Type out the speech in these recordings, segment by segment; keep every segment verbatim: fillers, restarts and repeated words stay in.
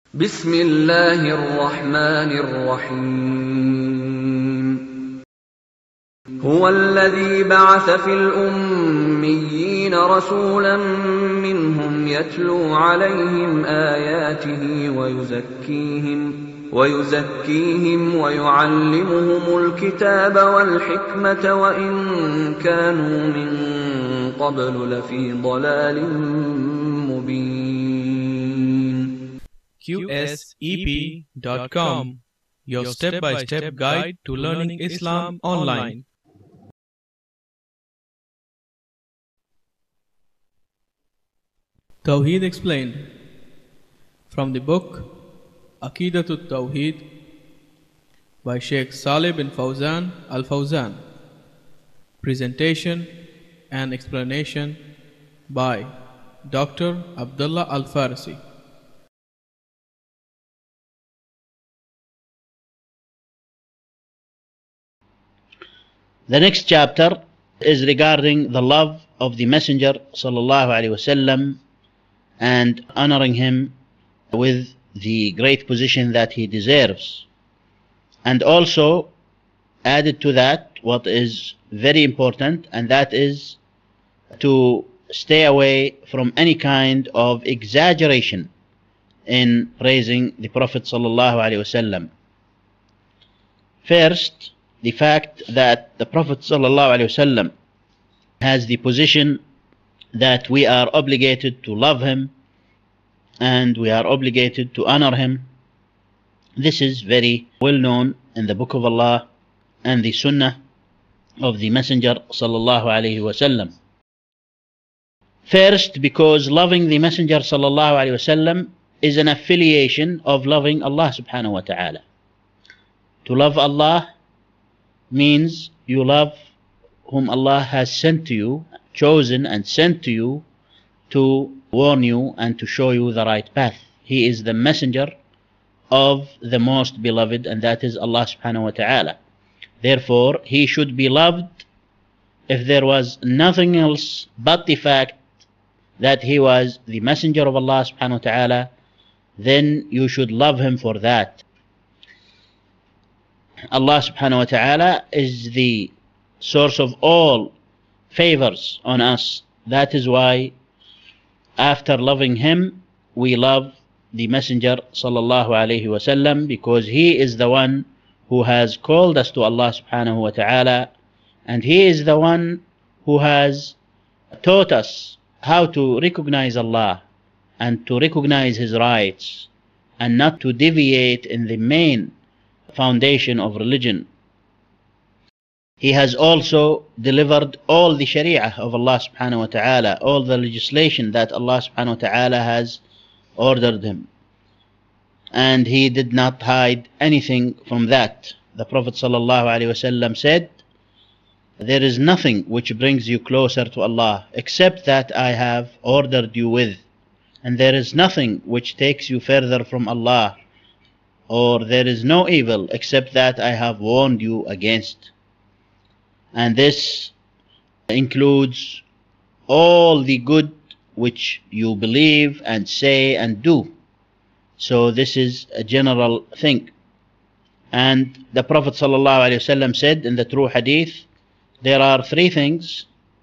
بسم الله الرحمن الرحيم هو الذي بعث في الأميين رسولا منهم يتلو عليهم آياته ويزكيهم ويزكيهم ويعلمهم الكتاب والحكمة وإن كانوا من قبل لفي ضلال مبين. Q S E P dot com, your step-by-step guide to learning Islam online. Tawheed explained from the book Aqidatul Tawheed by Sheikh Saleh bin Fawzan Al Fawzan. Presentation and explanation by Doctor Abdullah Al Farsi. The next chapter is regarding the love of the Messenger sallallahu alaihi wasallam and honoring him with the great position that he deserves, and also added to that what is very important, and that is to stay away from any kind of exaggeration in praising the Prophet sallallahu alaihi wasallam. First, the fact that the Prophet ﷺ has the position that we are obligated to love him and we are obligated to honor him. This is very well known in the Book of Allah and the Sunnah of the Messenger ﷺ. First, because loving the Messenger ﷺ is an affiliation of loving Allah subhanahu wa ta'ala. To love Allah means you love whom Allah has sent to you, chosen and sent to you to warn you and to show you the right path. He is the messenger of the most beloved, and that is Allah subhanahu wa ta'ala. Therefore, he should be loved. If there was nothing else but the fact that he was the messenger of Allah subhanahu wa ta'ala, then you should love him for that. Allah subhanahu wa ta'ala is the source of all favors on us. That is why after loving him we love the Messenger sallallahu alayhi wasallam, because he is the one who has called us to Allah subhanahu wa ta'ala, and he is the one who has taught us how to recognize Allah and to recognize his rights and not to deviate in the main foundation of religion. He has also delivered all the sharia of Allah subhanahu wa ta'ala, all the legislation that Allah subhanahu wa ta'ala has ordered him, and he did not hide anything from that. The Prophet sallallahu alaihi wasallam said, there is nothing which brings you closer to Allah except that I have ordered you with, and there is nothing which takes you further from Allah, or there is no evil except that I have warned you against. And this includes all the good which you believe and say and do. So this is a general thing. And the Prophet ﷺ said in the true hadith, there are three things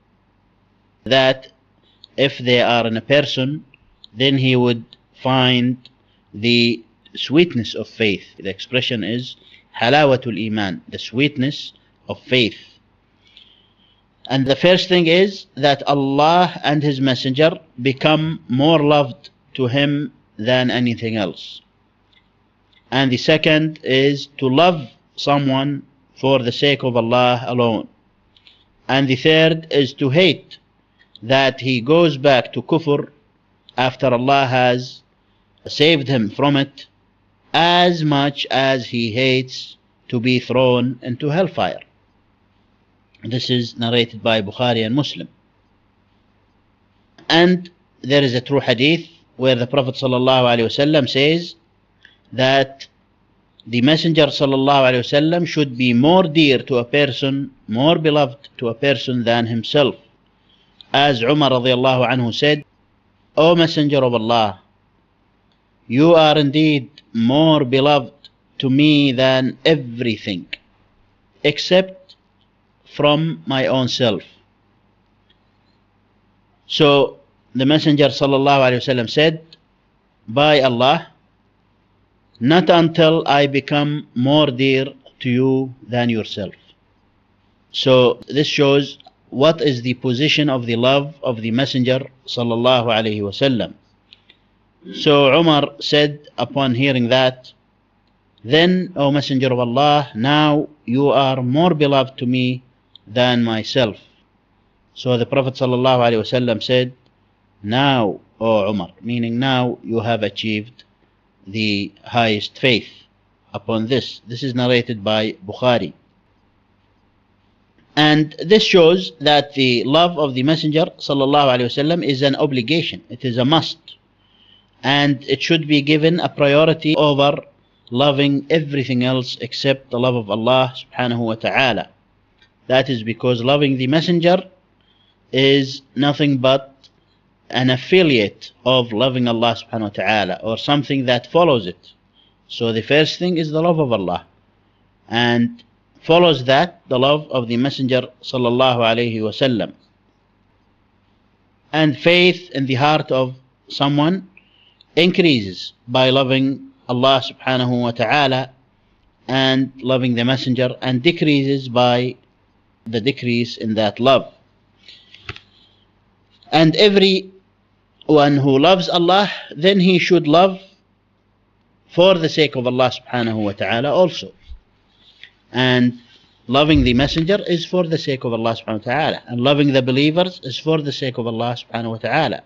that if they are in a person, then he would find the sweetness of faith. The expression is halawatul iman, the sweetness of faith. And the first thing is that Allah and his messenger become more loved to him than anything else. And the second is to love someone for the sake of Allah alone. And the third is to hate that he goes back to kufr after Allah has saved him from it, as much as he hates to be thrown into hellfire. This is narrated by Bukhari and Muslim. And there is a true hadith where the Prophet ﷺ says that the Messenger ﷺ should be more dear to a person, more beloved to a person than himself. As Umar radiallahu anhu said, O Messenger of Allah, you are indeed more beloved to me than everything, except from my own self. So the Messenger sallallahu alaihi wasallam said, by Allah, not until I become more dear to you than yourself. So this shows what is the position of the love of the Messenger sallallahu alaihi wasallam. So Umar said upon hearing that, then, O Messenger of Allah, now you are more beloved to me than myself. So the Prophet sallallahu alaihi wasallam said, now, O Umar, meaning now you have achieved the highest faith upon this. This is narrated by Bukhari. And this shows that the love of the Messenger sallallahu alaihi wasallam is an obligation. It is a must. And it should be given a priority over loving everything else except the love of Allah subhanahu wa ta'ala. That is because loving the Messenger is nothing but an affiliate of loving Allah subhanahu wa ta'ala, or something that follows it. So the first thing is the love of Allah, and follows that the love of the Messenger sallallahu alayhi wasallam. And faith in the heart of someone increases by loving Allah subhanahu wa ta'ala and loving the Messenger, and decreases by the decrease in that love. And every one who loves Allah, then he should love for the sake of Allah subhanahu wa ta'ala also. And loving the Messenger is for the sake of Allah subhanahu wa ta'ala, and loving the believers is for the sake of Allah subhanahu wa ta'ala.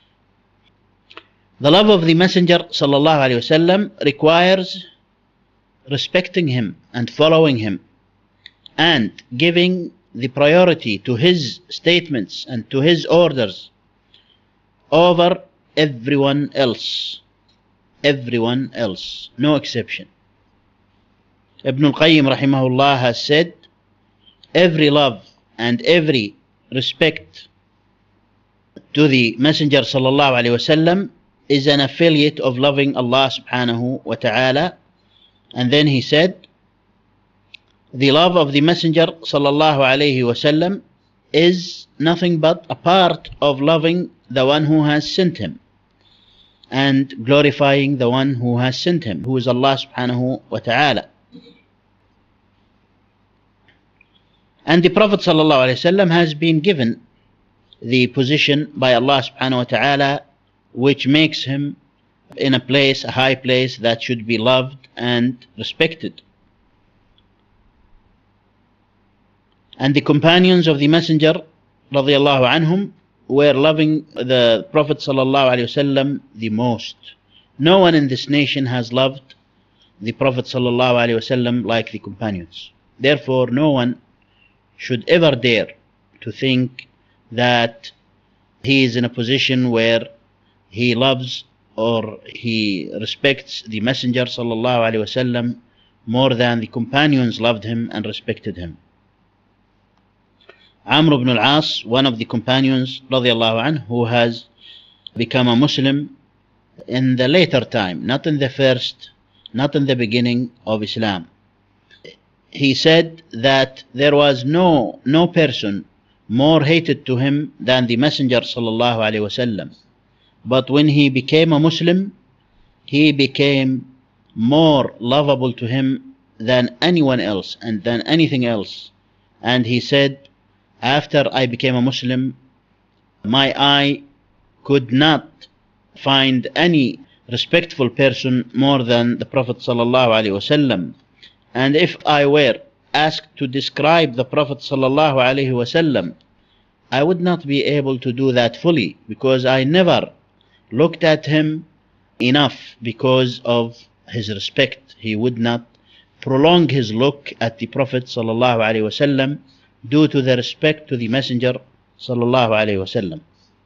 The love of the Messenger sallallahu alaihi wasallam requires respecting him and following him, and giving the priority to his statements and to his orders over everyone else. Everyone else, no exception. Ibn al-Qayyim rahimahullah has said, every love and every respect to the Messenger sallallahu alaihi wasallam is an affiliate of loving Allah subhanahu wa ta'ala. And then he said, the love of the Messenger sallallahu alaihi wasallam is nothing but a part of loving the one who has sent him, and glorifying the one who has sent him, who is Allah subhanahu wa ta'ala. And the Prophet sallallahu alaihi wasallam has been given the position by Allah subhanahu wa ta'ala which makes him in a place, a high place that should be loved and respected. And the companions of the Messenger radiallahu anhum were loving the Prophet sallallahu alaihi wasallam the most. No one in this nation has loved the Prophet sallallahu alaihi wasallam like the companions. Therefore, no one should ever dare to think that he is in a position where he loves or he respects the Messenger sallallahu alaihi wasallam more than the companions loved him and respected him. Amr ibn al-As, one of the companions radiallahu anhu, who has become a Muslim in the later time, not in the first, not in the beginning of Islam. He said that there was no no person more hated to him than the Messenger sallallahu alaihi wasallam. But when he became a Muslim, he became more lovable to him than anyone else and than anything else. And he said, after I became a Muslim, my eye could not find any respectful person more than the Prophet sallallahu alaihi wasallam. And if I were asked to describe the Prophet sallallahu alaihi wasallam, I would not be able to do that fully, because I never looked at him enough because of his respect. He would not prolong his look at the Prophet sallallahu alaihi wasallam due to the respect to the Messenger sallallahu alaihi wasallam.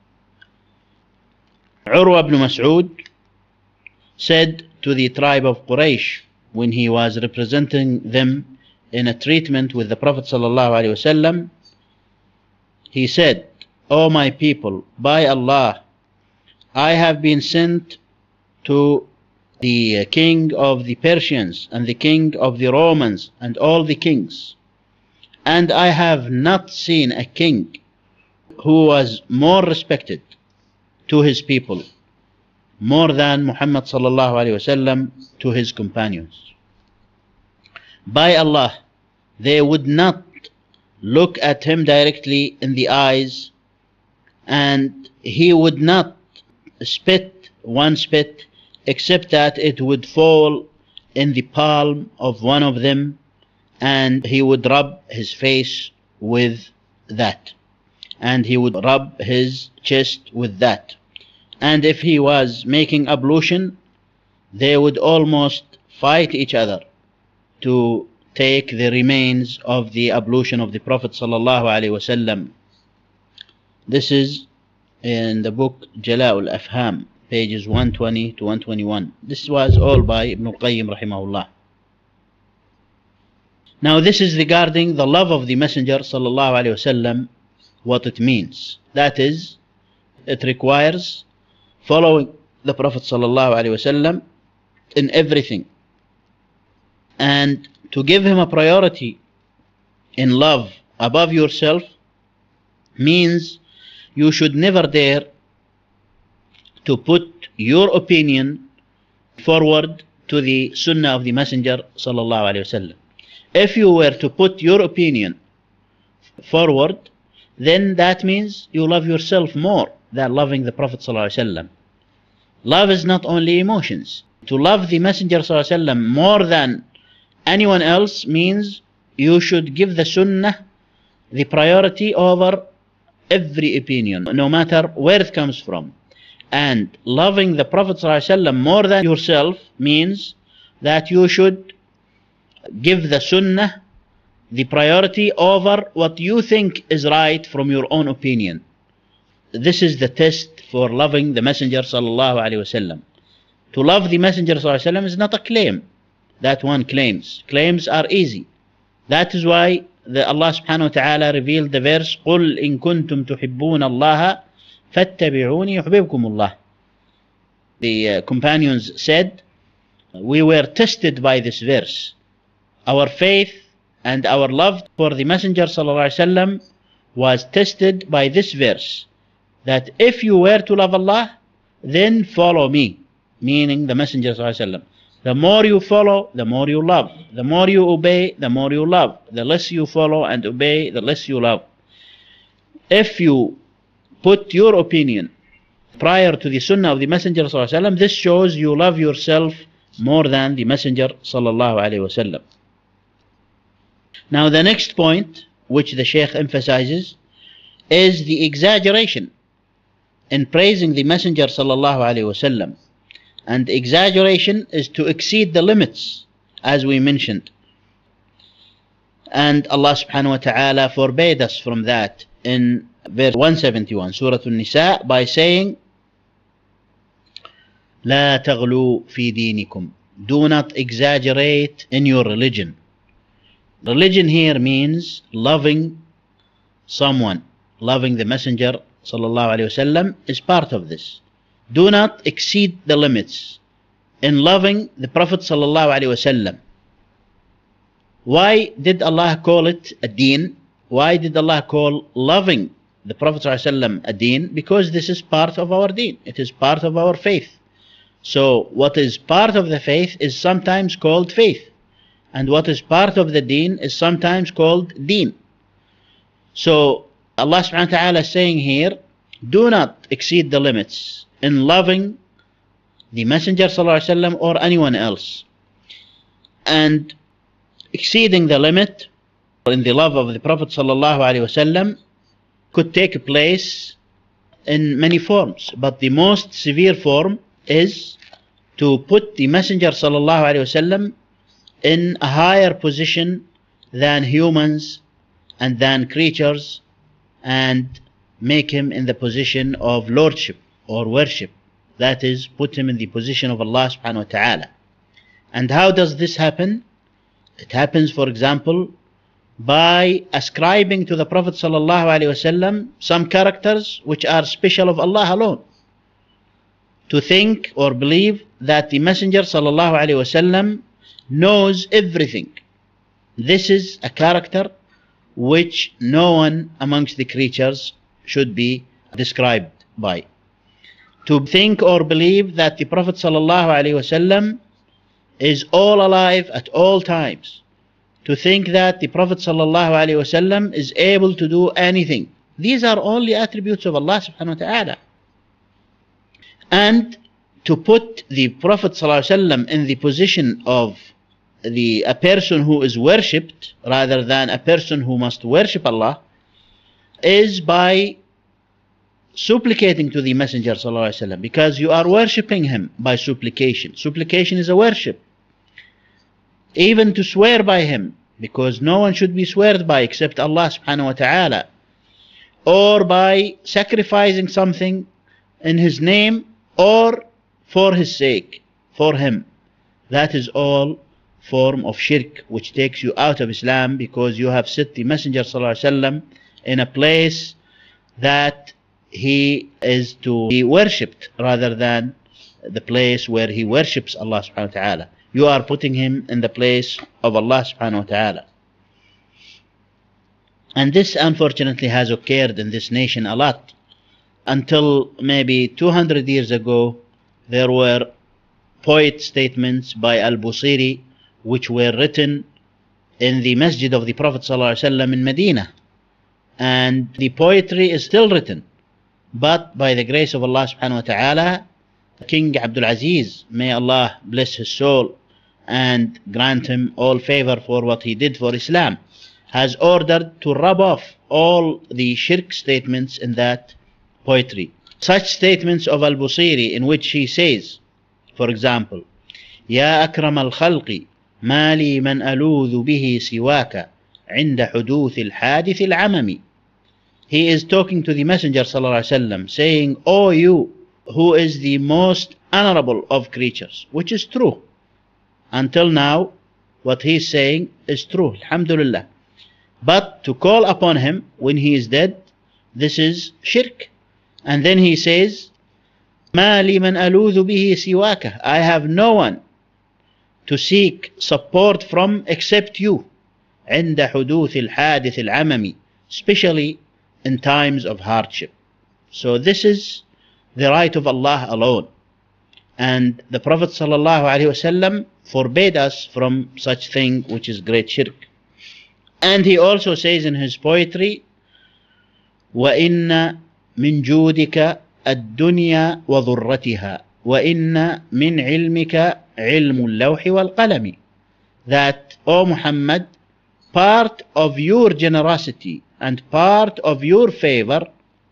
Urwa ibn Mas'ud said to the tribe of Quraysh, when he was representing them in a treatment with the Prophet sallallahu alaihi wasallam, he said, O my people, by Allah, I have been sent to the king of the Persians and the king of the Romans and all the kings, and I have not seen a king who was more respected to his people more than Muhammad sallallahu alaihi wasallam to his companions. By Allah, they would not look at him directly in the eyes, and he would not spit one spit except that it would fall in the palm of one of them, and he would rub his face with that, and he would rub his chest with that. And if he was making ablution, they would almost fight each other to take the remains of the ablution of the Prophet sallallahu alaihi wasallam. This is in the book Jala'ul Afham, pages one twenty to one twenty-one. This was all by Ibn al-Qayyim rahimahullah. Now this is regarding the love of the Messenger sallallahu alaihi wasallam, what it means. That is, it requires following the Prophet sallallahu alaihi wasallam in everything, and to give him a priority in love above yourself means you should never dare to put your opinion forward to the sunnah of the Messenger sallallahu alaihi wasallam. If you were to put your opinion forward, then that means you love yourself more than loving the Prophet sallallahu alaihi wasallam. Love is not only emotions. To love the Messenger sallallahu alaihi wasallam more than anyone else means you should give the sunnah the priority over every opinion, no matter where it comes from. And loving the Prophet ﷺ more than yourself means that you should give the sunnah the priority over what you think is right from your own opinion. This is the test for loving the Messenger ﷺ. To love the Messenger ﷺ is not a claim that one claims. Claims are easy. That is why the Allah subhanahu wa ta'ala revealed the verse قُلْ إِن كُنْتُمْ تُحِبُّونَ اللَّهَ فَاتَّبِعُونِي يُحْبِبْكُمُ اللَّهِ. The uh, companions said, we were tested by this verse. Our faith and our love for the Messenger sallallahu alaihi wasallam was tested by this verse, that if you were to love Allah, then follow me, meaning the Messenger sallallahu alaihi wasallam. The more you follow, the more you love. The more you obey, the more you love. The less you follow and obey, the less you love. If you put your opinion prior to the sunnah of the Messenger sallallahu alaihi wasallam, this shows you love yourself more than the Messenger sallallahu alaihi wasallam. Now the next point which the Shaykh emphasizes is the exaggeration in praising the Messenger sallallahu alaihi wasallam. And exaggeration is to exceed the limits, as we mentioned. And Allah subhanahu wa ta'ala forbade us from that in verse one seventy-one, Surah An-Nisa, by saying, لا تغلوا في دينكم. Do not exaggerate in your religion. Religion here means loving someone. Loving the Messenger sallallahu alaihi wasallam is part of this. Do not exceed the limits in loving the Prophet sallallahu alaihi wasallam. Why did Allah call it a deen? Why did Allah call loving the Prophet sallallahu alaihi wasallam a deen? Because this is part of our deen. It is part of our faith. So what is part of the faith is sometimes called faith, and what is part of the deen is sometimes called deen. So Allah subhanahu wa ta'ala is saying here, do not exceed the limits in loving the Messenger sallallahu alaihi wasallam or anyone else. And exceeding the limit in the love of the Prophet sallallahu alaihi wasallam could take place in many forms, but the most severe form is to put the Messenger sallallahu alaihi wasallam in a higher position than humans and than creatures, and make him in the position of lordship or worship. That is, put him in the position of Allah subhanahu wa ta'ala. And how does this happen? It happens, for example, by ascribing to the Prophet sallallahu alaihi wasallam some characters which are special of Allah alone. to think or believe that the Messenger sallallahu alaihi wasallam knows everything. This is a character which no one amongst the creatures should be described by. To think or believe that the Prophet sallallahu alaihi wasallam is all alive at all times. To think that the Prophet sallallahu alaihi wasallam is able to do anything. These are only attributes of Allah subhanahu wa ta'ala. And to put the Prophet sallallahu alaihi wasallam in the position of the a person who is worshipped rather than a person who must worship Allah is by supplicating to the Messenger sallallahu alaihi wasallam, because you are worshipping him by supplication. Supplication is a worship. Even to swear by him, because no one should be sweared by except Allah subhanahu wa ta'ala, or by sacrificing something in his name or for his sake, for him. That is all form of shirk which takes you out of Islam, because you have set the Messenger sallallahu alaihi wasallam in a place that he is to be worshipped rather than the place where he worships Allah subhanahu wa ta'ala. You are putting him in the place of Allah subhanahu wa ta'ala. And this unfortunately has occurred in this nation a lot. Until maybe two hundred years ago, there were poet statements by Al-Busiri which were written in the masjid of the Prophet ﷺ in Medina. And the poetry is still written. But by the grace of Allah subhanahu wa ta'ala, King Abdul Aziz, may Allah bless his soul and grant him all favor for what he did for Islam, has ordered to rub off all the shirk statements in that poetry. Such statements of Al-Busiri in which he says, for example, Ya akram al-khalqi ma li man aludhu bihi siwaka inda huduth al-hadith al-amami. He is talking to the Messenger sallallahu alaihi wasallam, saying, O you who is the most honorable of creatures, which is true. Until now, what he is saying is true, alhamdulillah. But to call upon him when he is dead, this is shirk. And then he says, مَا لِي مَنْ أَلُوذُ بِهِ سِوَاكَ. I have no one to seek support from except you. عند حدوث الحادث العممي, especially in times of hardship. So this is the right of Allah alone. And the Prophet sallallahu alaihi wasallam forbade us from such thing which is great shirk. And he also says in his poetry, وَإِنَّ مِنْ جُودِكَ الدُّنْيَا وَضُرَّتِهَا وَإِنَّ مِنْ عِلْمِكَ عِلْمُ اللَّوْحِ وَالْقَلَمِ. That, O Muhammad, part of your generosity and part of your favor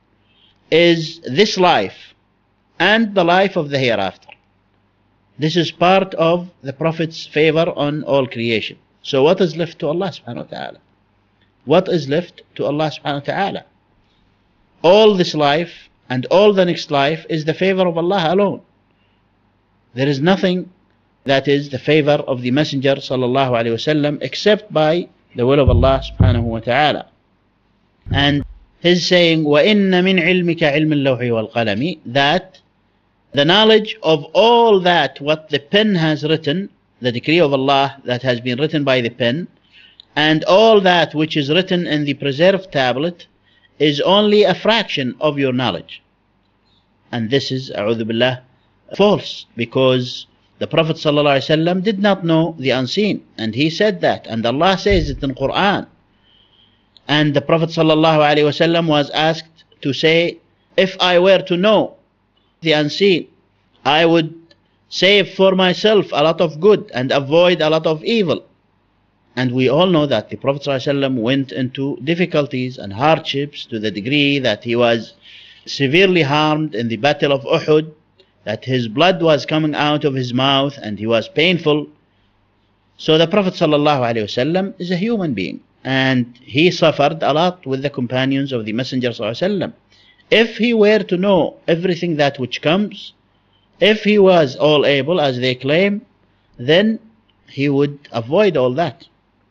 is this life and the life of the hereafter. This is part of the Prophet's favor on all creation. So what is left to Allah subhanahu wa ta'ala? What is left to Allah subhanahu wa ta'ala? All this life and all the next life is the favor of Allah alone. There is nothing that is the favor of the Messenger sallallahu alaihi wasallam except by the will of Allah subhanahu wa ta'ala. And his saying, وَإِنَّ مِنْ عِلْمِكَ عِلْمِ اللَّوْحِ وَالْقَلَمِ, that the knowledge of all that what the pen has written, the decree of Allah that has been written by the pen, and all that which is written in the preserved tablet is only a fraction of your knowledge. And this is, a'udhu billah, false, because the Prophet ﷺ did not know the unseen, and he said that, and Allah says it in Quran. And the Prophet ﷺ was asked to say, if I were to know the unseen, I would save for myself a lot of good and avoid a lot of evil. And we all know that the Prophet ﷺ went into difficulties and hardships to the degree that he was severely harmed in the Battle of Uhud, that his blood was coming out of his mouth and he was painful. So the Prophet ﷺ is a human being, and he suffered a lot with the companions of the Messenger ﷺ. If he were to know everything that which comes, if he was all able as they claim, then he would avoid all that.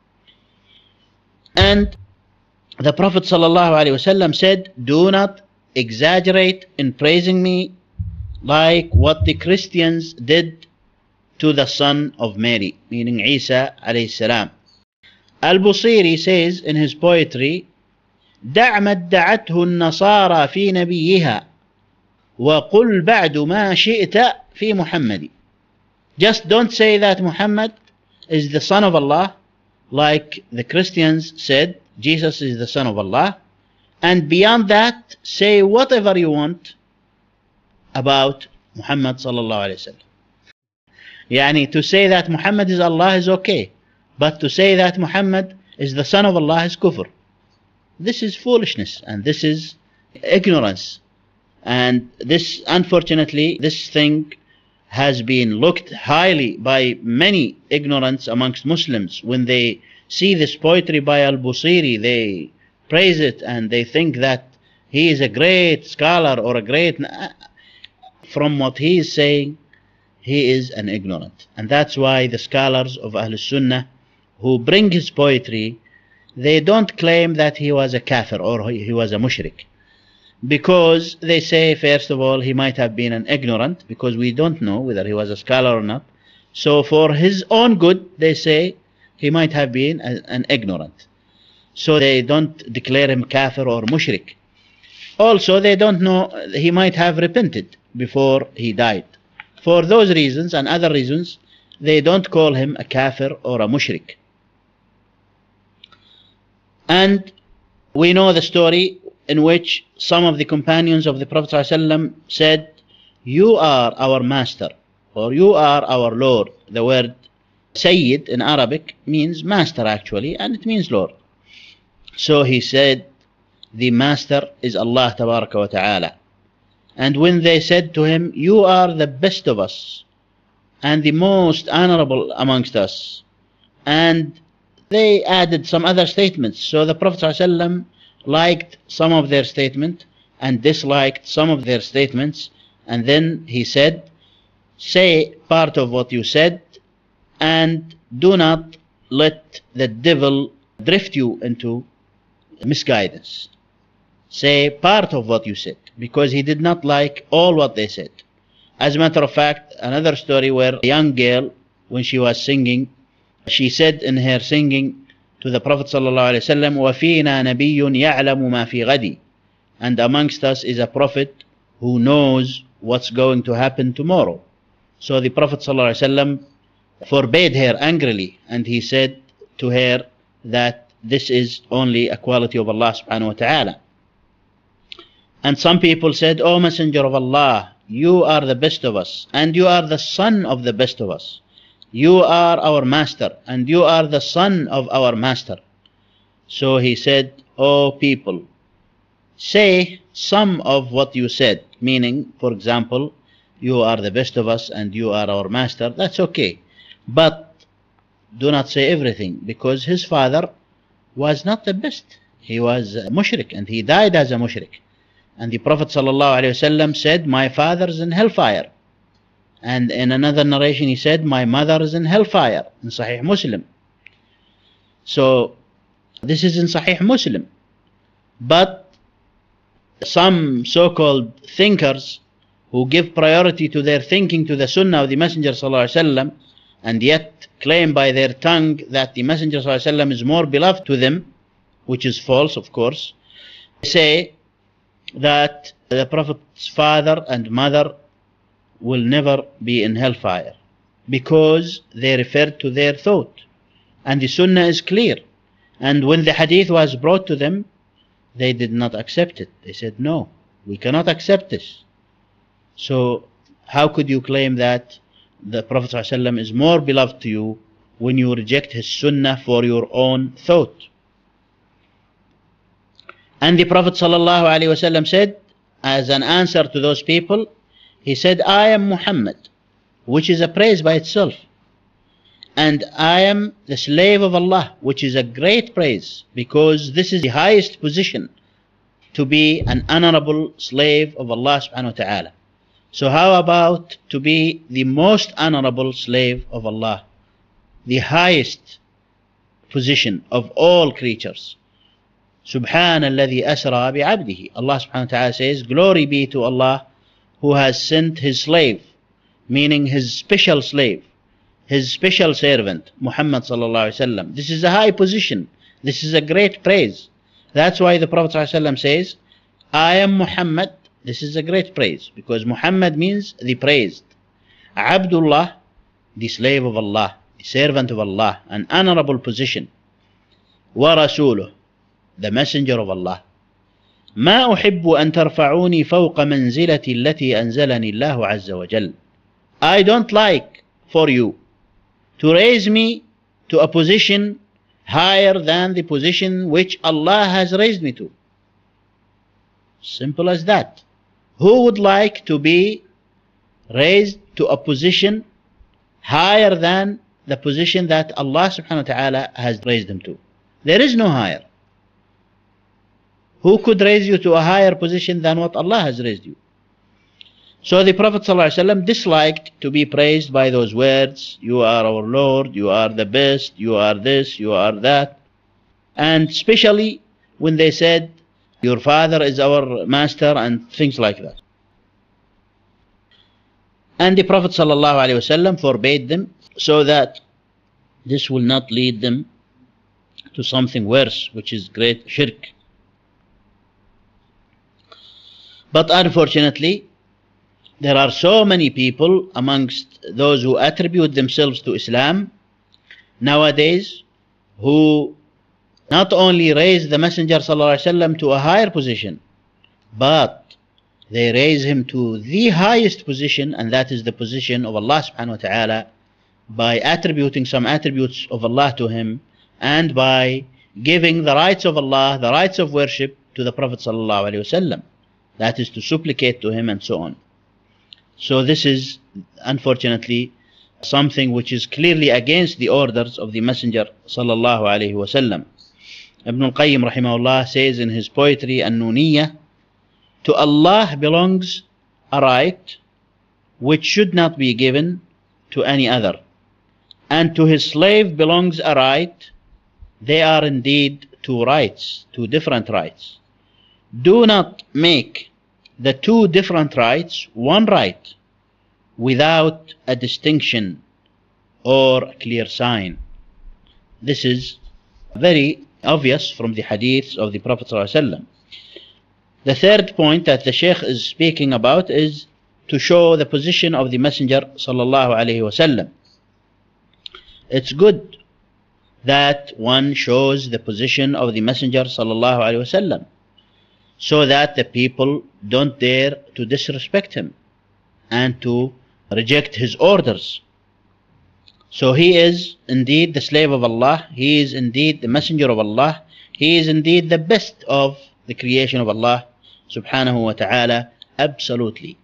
And the Prophet ﷺ said, do not exaggerate in praising me like what the Christians did to the son of Mary, meaning Isa alayhi salam. Al-Busiri says in his poetry, دع ما ادعته النصارى في نبيها وقل بعد ما شئت في محمد. Just don't say that Muhammad is the son of Allah, like the Christians said Jesus is the son of Allah, and beyond that say whatever you want about Muhammad sallallahu alayhi wa sallam. Yani to say that Muhammad is Allah is okay, but to say that Muhammad is the son of Allah is kufr. This is foolishness and this is ignorance, and this, unfortunately, this thing has been looked highly by many ignorants amongst Muslims. When they see this poetry by Al-Busiri, they praise it and they think that he is a great scholar or a great... From what he is saying, he is an ignorant. And that's why the scholars of Ahl Sunnah who bring his poetry, they don't claim that he was a kafir or he was a mushrik, because they say, first of all, he might have been an ignorant, because we don't know whether he was a scholar or not. So for his own good, they say he might have been a, an ignorant. So they don't declare him kafir or mushrik. Also, they don't know, he might have repented before he died. For those reasons and other reasons, they don't call him a kafir or a mushrik. And we know the story in which some of the companions of the Prophet ﷺ said, you are our master, or you are our Lord. The word Sayyid in Arabic means master actually, and it means Lord. So he said, the master is Allah Tabaraka wa Ta'ala. And when they said to him, you are the best of us and the most honorable amongst us, and they added some other statements. So the Prophet ﷺ liked some of their statements and disliked some of their statements, and then he said, say part of what you said and do not let the devil drift you into misguidance. Say part of what you said, because he did not like all what they said. As a matter of fact, another story where a young girl, when she was singing, she said in her singing to the Prophet ﷺ, وَفِينَا نَبِيٌّ يَعْلَمُ مَا فِي غَدِي, and amongst us is a prophet who knows what's going to happen tomorrow. So the Prophet ﷺ forbade her angrily, and he said to her that this is only a quality of Allah subhanahu wa ta'ala. And some people said, O Messenger of Allah, you are the best of us, and you are the son of the best of us. You are our master, and you are the son of our master. So he said, O people, say some of what you said, meaning, for example, you are the best of us and you are our master. That's okay. But do not say everything, because his father was not the best. He was a mushrik, and he died as a mushrik. And the Prophet ﷺ said, my father is in hellfire. And in another narration he said, my mother is in hellfire, in Sahih Muslim. So this is in Sahih Muslim. But some so-called thinkers who give priority to their thinking to the Sunnah of the Messenger ﷺ, and yet claim by their tongue that the Messenger ﷺ is more beloved to them, which is false, of course, say that the Prophet's father and mother will never be in hellfire, because they referred to their thought. And the Sunnah is clear. And when the hadith was brought to them, they did not accept it. They said, no, we cannot accept this. So how could you claim that the Prophet ﷺ is more beloved to you when you reject his Sunnah for your own thought? And the Prophet ﷺ said, as an answer to those people, he said, I am Muhammad, which is a praise by itself. And I am the slave of Allah, which is a great praise, because this is the highest position, to be an honorable slave of Allah subhanahu wa ta'ala. So how about to be the most honorable slave of Allah, the highest position of all creatures? Subhanalladhi asra bi'abdihi. Allah subhanahu wa ta'ala says, glory be to Allah who has sent his slave, meaning his special slave, his special servant, Muhammad sallallahu alaihi wasallam. This is a high position. This is a great praise. That's why the Prophet sallallahu alaihi wasallam says, I am Muhammad. This is a great praise, because Muhammad means the praised. Abdullah, the slave of Allah, the servant of Allah, an honorable position. Wa Rasuluh, the messenger of Allah. ما أحب أن ترفعوني فوق منزلتي التي أنزلني الله عز وجل. I don't like for you to raise me to a position higher than the position which Allah has raised me to. Simple as that. Who would like to be raised to a position higher than the position that Allah subhanahu wa ta'ala has raised him to? There is no higher. Who could raise you to a higher position than what Allah has raised you? So the Prophet ﷺ disliked to be praised by those words, you are our Lord, you are the best, you are this, you are that. And especially when they said, your father is our master, and things like that. And the Prophet ﷺ forbade them, so that this will not lead them to something worse, which is great shirk. But unfortunately, there are so many people amongst those who attribute themselves to Islam nowadays who not only raise the Messenger ﷺ to a higher position, but they raise him to the highest position, and that is the position of Allah subhanahu wa ta'ala, by attributing some attributes of Allah to him, and by giving the rights of Allah, the rights of worship, to the Prophet sallallahu alaihi wasallam. That is to supplicate to him and so on. So this is unfortunately something which is clearly against the orders of the Messenger sallallahu alaihi wasallam. Ibn al-Qayyim rahimahullah says in his poetry An-Nuniyya, to Allah belongs a right which should not be given to any other, and to his slave belongs a right. They are indeed two rights, two different rights. Do not make the two different rights one right without a distinction or a clear sign. This is very obvious from the hadiths of the Prophet ﷺ. The third point that the Shaykh is speaking about is to show the position of the Messenger sallallahu alaihi wasallam. It's good that one shows the position of the Messenger sallallahu alaihi wasallam, so that the people don't dare to disrespect him and to reject his orders. So he is indeed the slave of Allah, he is indeed the messenger of Allah, he is indeed the best of the creation of Allah subhanahu wa ta'ala, absolutely.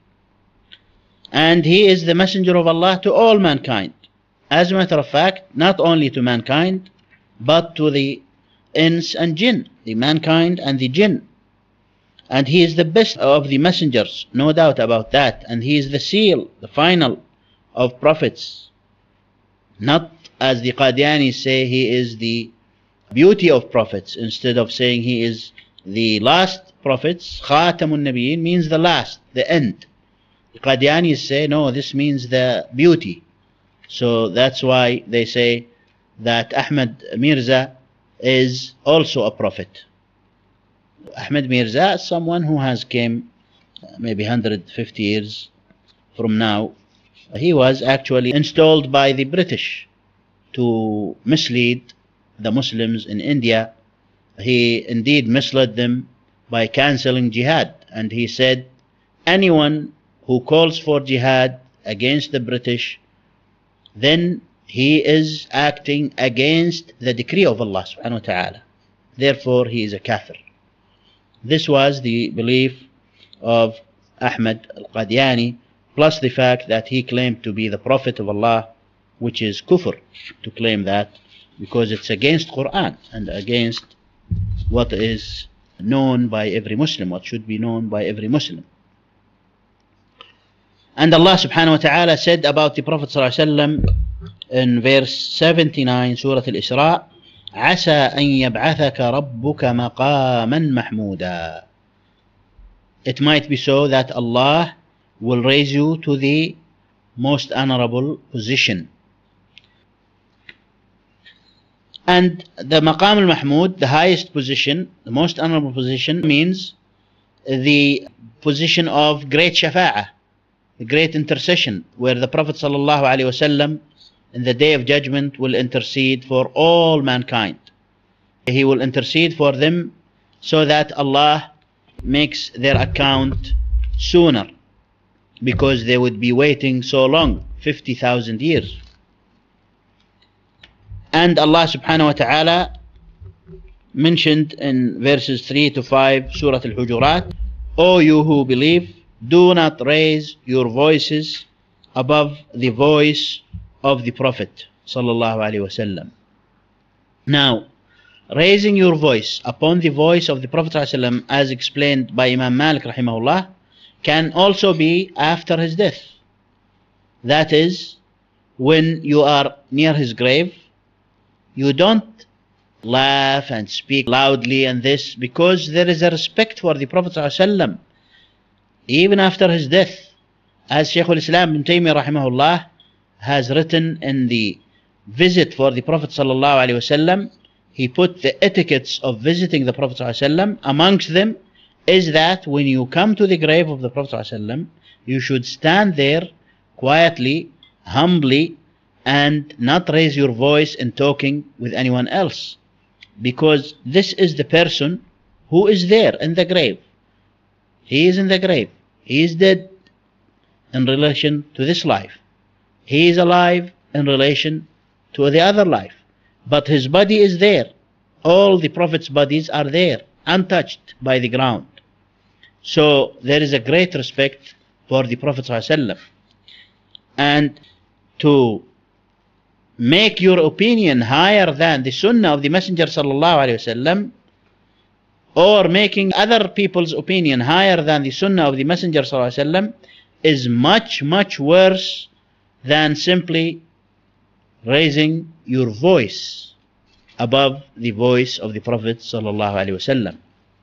And he is the messenger of Allah to all mankind. As a matter of fact, not only to mankind, but to the ins and jinn, the mankind and the jinn. And he is the best of the messengers, no doubt about that. And he is the seal, the final of prophets. Not as the Qadianis say, he is the beauty of prophets, instead of saying he is the last prophets. Khatamun Nabiyyin means the last, the end. The Qadianis say, no, this means the beauty. So that's why they say that Ahmad Mirza is also a prophet. Ahmed Mirza is someone who has came maybe one hundred fifty years from now. He was actually installed by the British to mislead the Muslims in India. He indeed misled them by cancelling jihad, and he said anyone who calls for jihad against the British, then he is acting against the decree of Allah subhanahu wa ta'ala. Therefore he is a kafir. This was the belief of Ahmad al-Qadiani, plus the fact that he claimed to be the Prophet of Allah, which is kufr to claim that, because it's against Quran and against what is known by every Muslim, what should be known by every Muslim. And Allah subhanahu wa ta'ala said about the Prophet sallallahu alaihi wasallam in verse seventy-nine, Surah Al-Isra, عسى أن يبعثك ربك مقاما محمودا. It might be so that Allah will raise you to the most honorable position. And the Maqam al-Mahmud, the highest position, the most honorable position, means the position of great shafa'ah, the great intercession, where the Prophet sallallahu alaihi wasallam in the day of judgment will intercede for all mankind. He will intercede for them so that Allah makes their account sooner, because they would be waiting so long, fifty thousand years. And Allah subhanahu wa ta'ala mentioned in verses three to five, Surah Al-Hujurat, O you who believe, do not raise your voices above the voice of the Prophet sallallahu alaihi wasallam. Now, raising your voice upon the voice of the Prophet sallallahu alaihi wasallam, as explained by Imam Malik rahimahullah, can also be after his death. That is, when you are near his grave, you don't laugh and speak loudly and this, because there is a respect for the Prophet ﷺ even after his death. As Shaykh al-Islam ibn Taymiyyah rahimahullah has written in the visit for the Prophet ﷺ, he put the etiquettes of visiting the Prophet ﷺ. Amongst them is that when you come to the grave of the Prophet ﷺ, you should stand there quietly, humbly, and not raise your voice in talking with anyone else, because this is the person who is there in the grave. He is in the grave. He is dead in relation to this life. He is alive in relation to the other life. But his body is there. All the Prophet's bodies are there, untouched by the ground. So there is a great respect for the Prophet ﷺ. And to make your opinion higher than the Sunnah of the Messenger sallallahu alaihi wasallam, or making other people's opinion higher than the Sunnah of the Messenger sallallahu alaihi wasallam, is much much worse than simply raising your voice above the voice of the Prophet sallallahu alaihi wasallam.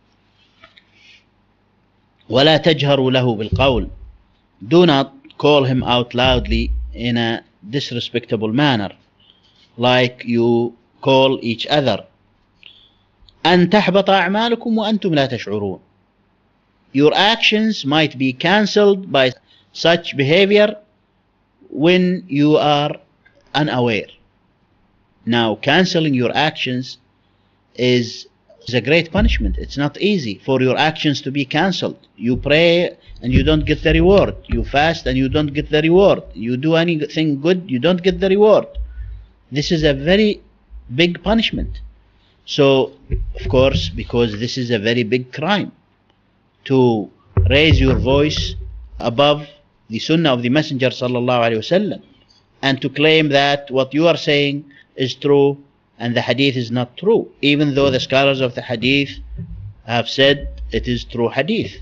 وَلَا تَجْهَرُوا لَهُ بِالْقَوْلِ. Do not call him out loudly in a disrespectable manner, like you call each other. أن تحبط أعمالكم وأنتم لا تشعرون. Your actions might be cancelled by such behavior when you are unaware. Now, cancelling your actions is, is a great punishment. It's not easy for your actions to be cancelled. You pray and you don't get the reward. You fast and you don't get the reward. You do anything good, you don't get the reward. This is a very big punishment. So, of course, because this is a very big crime, to raise your voice above the Sunnah of the Messenger sallallahu alaihi wasallam, and to claim that what you are saying is true and the hadith is not true, even though the scholars of the hadith have said it is true hadith.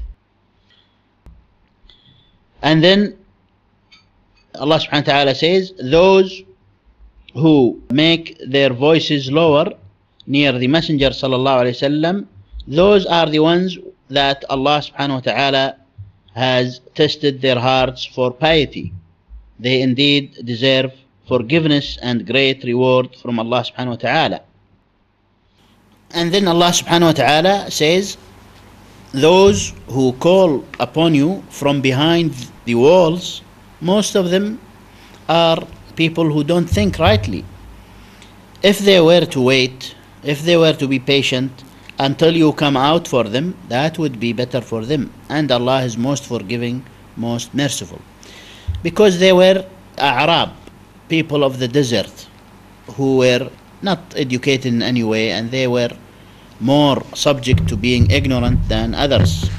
And then Allah subhanahu wa ta'ala says, those who make their voices lower near the Messenger sallallahu alaihi wasallam, those are the ones that Allah subhanahu wa ta'ala has tested their hearts for piety. They indeed deserve forgiveness and great reward from Allah subhanahu wa ta'ala. And then Allah subhanahu wa ta'ala says, those who call upon you from behind the walls, most of them are people who don't think rightly. If they were to wait, if they were to be patient until you come out for them, that would be better for them. And Allah is most forgiving, most merciful. Because they were A'rab, people of the desert, who were not educated in any way, and they were more subject to being ignorant than others.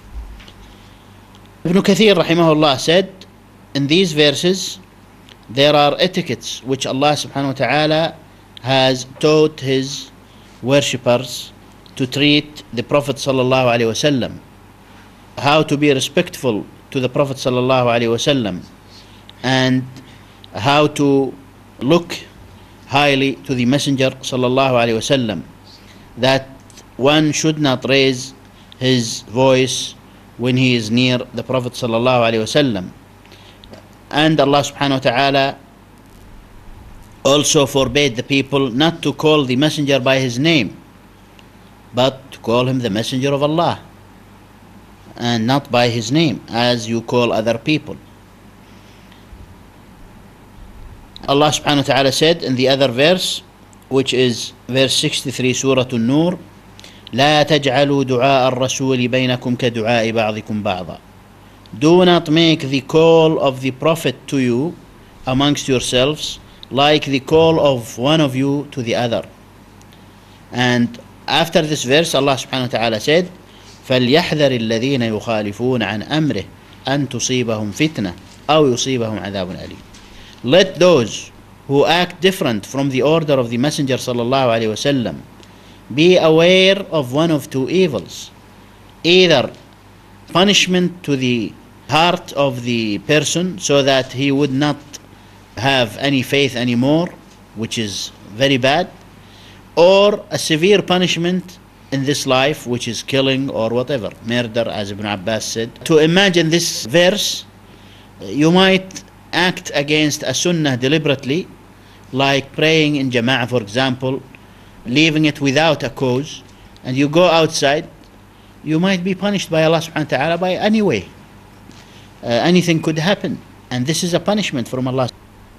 Ibn Kathir rahimahullah said, in these verses there are etiquettes which Allah subhanahu wa ta'ala has taught his worshippers to treat the Prophet sallallahu alaihi wasallam, how to be respectful to the Prophet sallallahu alaihi wasallam, and how to look highly to the Messenger sallallahu alaihi wasallam, that one should not raise his voice when he is near the Prophet sallallahu alaihi wasallam. And Allah subhanahu wa ta'ala also forbade the people not to call the messenger by his name, but to call him the messenger of Allah, and not by his name as you call other people. Allah subhanahu wa ta'ala said in the other verse, which is verse sixty-three, Surah An-Nur, لا تجعلوا دعاء الرسول بينكم كدعاء بعضكم بعضا. Do not make the call of the Prophet to you amongst yourselves like the call of one of you to the other. And after this verse, Allah subhanahu wa ta'ala said, فَلْيَحْذَرِ الَّذِينَ يُخَالِفُونَ عَنْ أَمْرِهِ أَن تُصِيبَهُمْ فِتْنَةٌ أَوْ يُصِيبَهُمْ عَذَابٌ أَلِيمٌ. Let those who act different from the order of the Messenger sallallahu alaihi wasallam be aware of one of two evils: either punishment to the heart of the person so that he would not have any faith anymore, which is very bad, or a severe punishment in this life, which is killing or whatever, murder, as Ibn Abbas said. To imagine this verse, you might act against a sunnah deliberately, like praying in jama'ah, for example, leaving it without a cause, and you go outside, you might be punished by Allah subhanahu wa ta'ala by any way. Uh, anything could happen, and this is a punishment from Allah.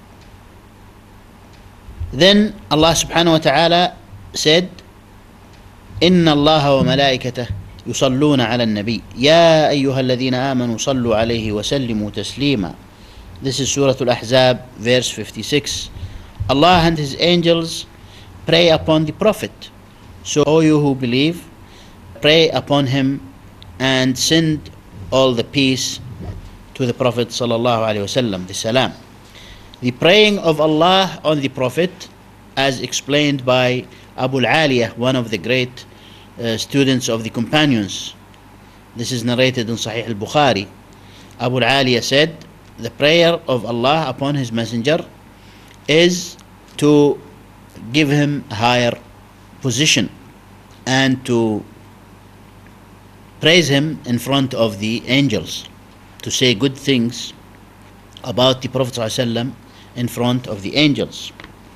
Then Allah subhanahu wa ta'ala said, إن الله وملائكته يصلون على النبي يا أيها الذين آمنوا صلوا عليه وسلموا تسليما. This is Surah Al-Ahzab, verse fifty-six. Allah and His angels pray upon the Prophet. So, O you who believe, pray upon him and send all the peace to the Prophet sallallahu alaihi wasallam, the salam. The praying of Allah on the Prophet, as explained by Abu al-Aliyah, one of the great uh, students of the companions. This is narrated in Sahih al-Bukhari. Abu al-Aliyah said, the prayer of Allah upon His Messenger is to give him a higher position and to praise him in front of the angels, to say good things about the Prophet ﷺ in front of the angels.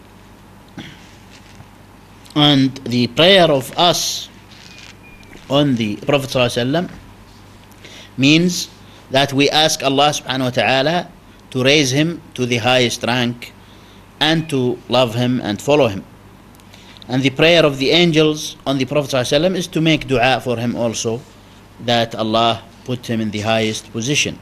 And the prayer of us on the Prophet ﷺ means that we ask Allah subhanahu wa ta'ala to raise him to the highest rank and to love him and follow him. And the prayer of the angels on the Prophet ﷺ is to make dua for him also, that Allah put him in the highest position.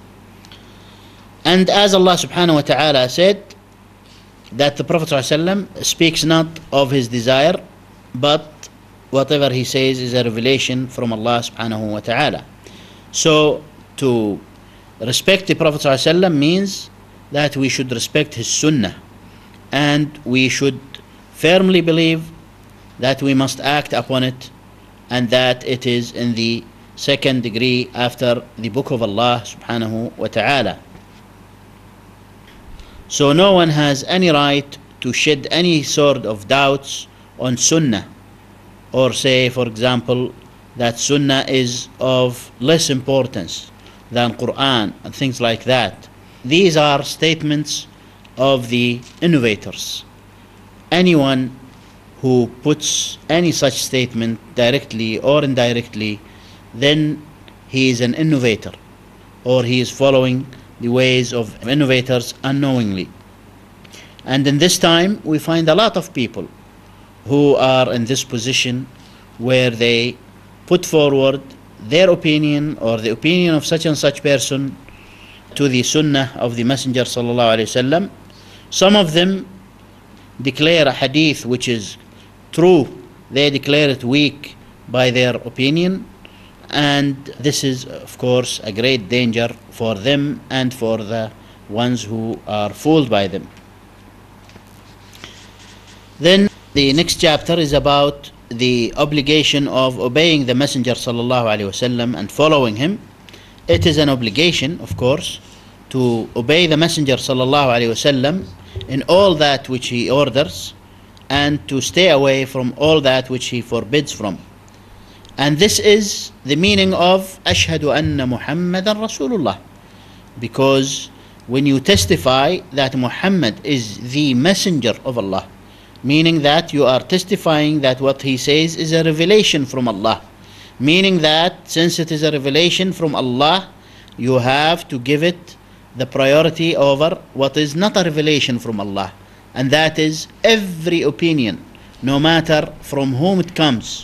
And as Allah subhanahu wa ta'ala said, that the Prophet ﷺ speaks not of his desire, but whatever he says is a revelation from Allah subhanahu wa ta'ala. So to respect the Prophet ﷺ means that we should respect his sunnah, and we should firmly believe that we must act upon it, and that it is in the second degree after the book of Allah subhanahu wa ta'ala. So no one has any right to shed any sort of doubts on sunnah, or say, for example, that sunnah is of less importance than Quran and things like that. These are statements of the innovators. Anyone who puts any such statement directly or indirectly, then he is an innovator, or he is following the ways of innovators unknowingly. And in this time we find a lot of people who are in this position where they put forward their opinion or the opinion of such and such person to the sunnah of the Messenger sallallahu alaihi wasallam. Some of them declare a hadith which is true, they declare it weak by their opinion, and this is of course a great danger for them and for the ones who are fooled by them. Then the next chapter is about the obligation of obeying the Messenger sallallahu alaihi wasallam and following him. It is an obligation, of course, to obey the Messenger sallallahu alaihi wasallam in all that which he orders, and to stay away from all that which he forbids from. And this is the meaning of Ashhadu anna Muhammadan Rasulullah. Because when you testify that Muhammad is the messenger of Allah, meaning that you are testifying that what he says is a revelation from Allah, meaning that since it is a revelation from Allah, you have to give it the priority over what is not a revelation from Allah, and that is every opinion, no matter from whom it comes.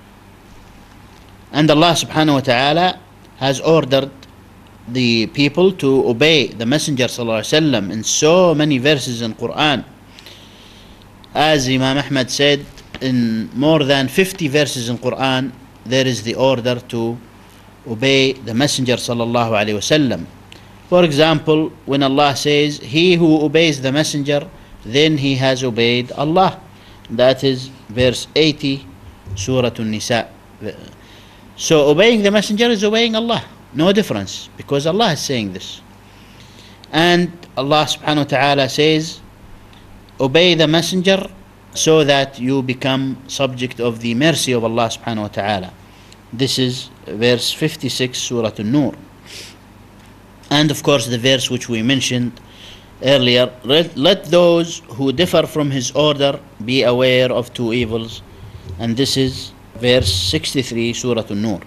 And Allah subhanahu wa ta'ala has ordered the people to obey the Messenger sallallahu alaihi wasallam in so many verses in Quran. As Imam Ahmad said, in more than fifty verses in Quran, there is the order to obey the Messenger sallallahu alaihi wasallam. For example, when Allah says, "He who obeys the Messenger, then he has obeyed Allah." That is verse eighty, Surah An-Nisa. So obeying the Messenger is obeying Allah. No difference, because Allah is saying this. And Allah subhanahu wa ta'ala says, obey the Messenger so that you become subject of the mercy of Allah subhanahu wa ta'ala. This is verse fifty-six, Surah An-Nur. And of course the verse which we mentioned earlier, let, let those who differ from his order be aware of two evils. And this is verse sixty-three, Surah An-Nur.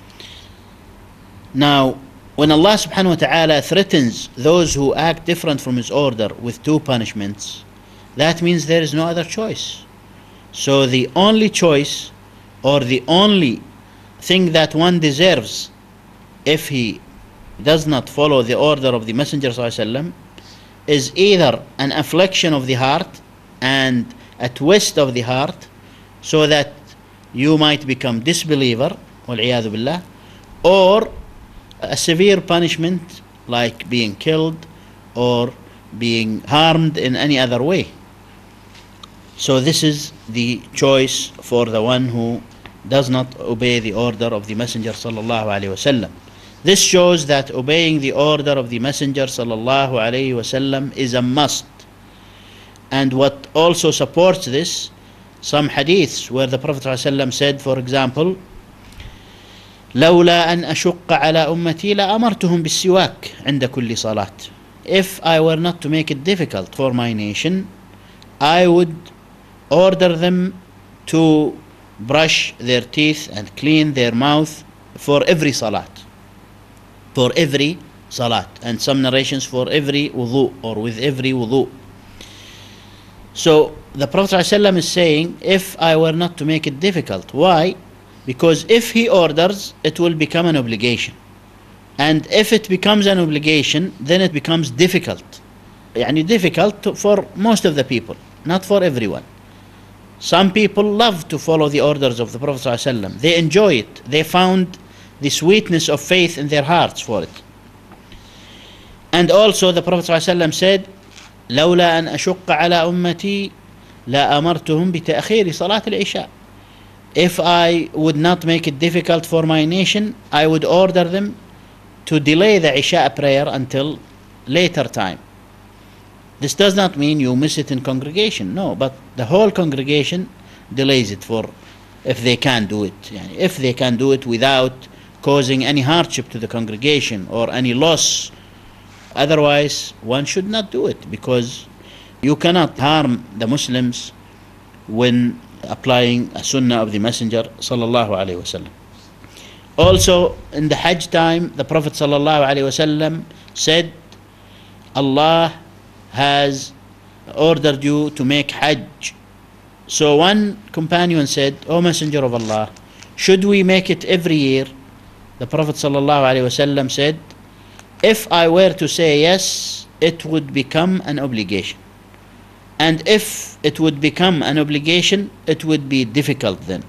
Now, when Allah subhanahu wa ta'ala threatens those who act different from his order with two punishments, that means there is no other choice. So the only choice, or the only thing that one deserves if he does not follow the order of the Messenger sallallahu alaihi wasallam, is either an affliction of the heart and a twist of the heart, so that you might become disbeliever, wal-'iyadhu billah, or a severe punishment like being killed or being harmed in any other way. So this is the choice for the one who does not obey the order of the Messenger sallallahu alaihi wasallam. This shows that obeying the order of the Messenger sallallahu alaihi wasallam is a must. And what also supports this, some hadiths where the Prophet ﷺ said, for example, لولا أن أشق على أمتي لأمرتهم بالسواك عند كل صلاة. If I were not to make it difficult for my nation, I would order them to brush their teeth and clean their mouth for every salat. For every salat. And some narrations for every wudu, or with every wudu. So the Prophet ﷺ is saying, if I were not to make it difficult. Why? Because if he orders, it will become an obligation. And if it becomes an obligation, then it becomes difficult. يعني difficult to, for most of the people, not for everyone. Some people love to follow the orders of the Prophet ﷺ. They enjoy it. They found the sweetness of faith in their hearts for it. And also the Prophet ﷺ said, لولا أن أشق على أمتي لأمرتهم بتأخير صلاة العشاء. If I would not make it difficult for my nation, I would order them to delay the Isha prayer until later time. This does not mean you miss it in congregation, no, but the whole congregation delays it for, if they can do it. If they can do it without causing any hardship to the congregation or any loss. Otherwise, one should not do it, because you cannot harm the Muslims when applying a sunnah of the Messenger sallallahu alaihi wasallam. Also, in the Hajj time, the Prophet sallallahu alaihi wasallam said, Allah has ordered you to make Hajj. So one companion said, O Messenger of Allah, should we make it every year? The Prophet sallallahu alaihi wasallam said, if I were to say yes, it would become an obligation. And if it would become an obligation, it would be difficult then.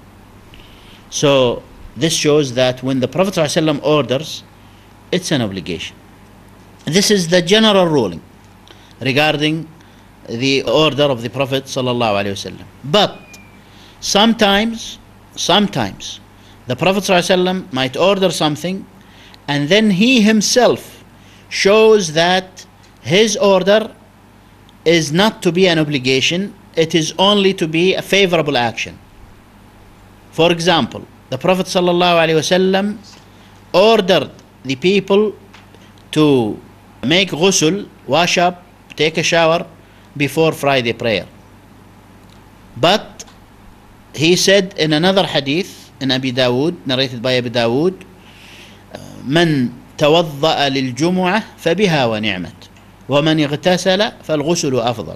So this shows that when the Prophet ﷺ orders, it's an obligation. This is the general ruling regarding the order of the Prophet ﷺ. But sometimes, sometimes the Prophet ﷺ might order something, and then he himself shows that his order is not to be an obligation, it is only to be a favorable action. For example, the Prophet ﷺ ordered the people to make ghusl, wash up, take a shower before Friday prayer. But he said in another hadith in Abi Dawood, narrated by Abi Dawood, من توضأ للجمعة فبها ونعمت ومن اغتسل فالغسل أفضل.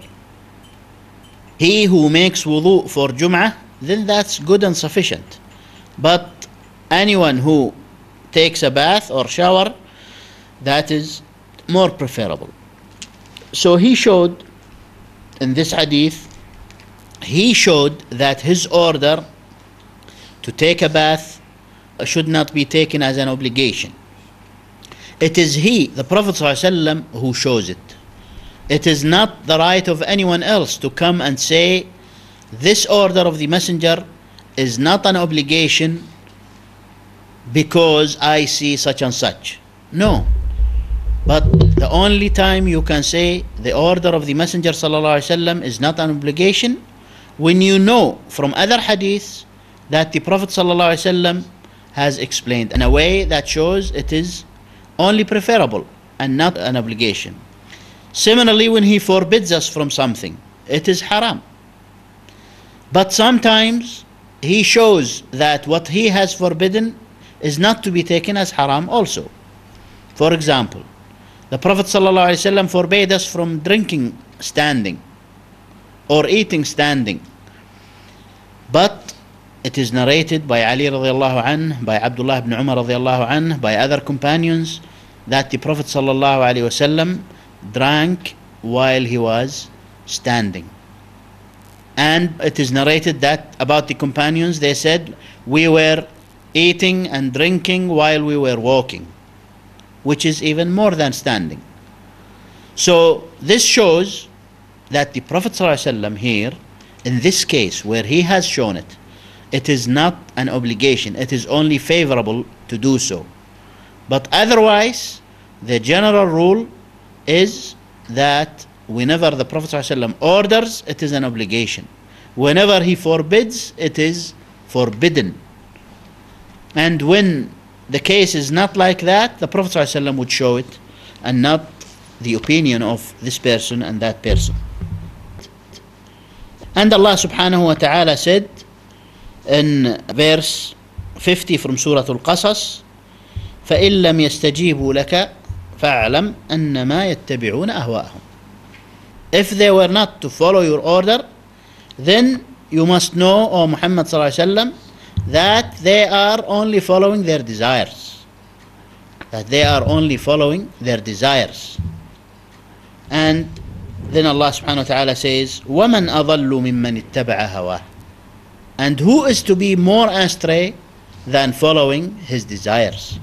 He who makes wudu for Jum'ah, then that's good and sufficient. But anyone who takes a bath or shower, that is more preferable. So he showed in this hadith, he showed that his order to take a bath should not be taken as an obligation. It is he, the Prophet ﷺ, who shows it. It is not the right of anyone else to come and say, this order of the Messenger is not an obligation because I see such and such. No. But the only time you can say the order of the Messenger ﷺ is not an obligation, when you know from other hadiths that the Prophet ﷺ has explained in a way that shows it is only preferable and not an obligation. Similarly, when he forbids us from something, it is haram. But sometimes he shows that what he has forbidden is not to be taken as haram also. For example, the Prophet ﷺ forbade us from drinking standing or eating standing. But it is narrated by Ali radiallahu anhu, by Abdullah ibn Umar radiallahu anhu, by other companions, that the Prophet sallallahu alaihi wasallam drank while he was standing. And it is narrated that about the companions, they said, we were eating and drinking while we were walking, which is even more than standing. So this shows that the Prophet ﷺ here, in this case where he has shown it, it is not an obligation, it is only favorable to do so. But otherwise, the general rule is that whenever the Prophet ﷺ orders, it is an obligation. Whenever he forbids, it is forbidden. And when the case is not like that, the Prophet ﷺ would show it, and not the opinion of this person and that person. And Allah subhanahu wa ta'ala said in verse fifty from Surah Al-Qasas, فَإِن لَمْ يَسْتَجِيبُوا لَكَ فَاعْلَمْ أَنَّمَا يَتَّبِعُونَ أَهْوَاءَهُمْ. If they were not to follow your order, then you must know, O Muhammad sallallahu alaihi wasallam, that they are only following their desires. That they are only following their desires. And then Allah subhanahu wa ta'ala says, وَمَنْ أَضَلُّ مِمَّنِ اتَّبَعَ هَوَاهُ. And who is to be more astray than following his desires,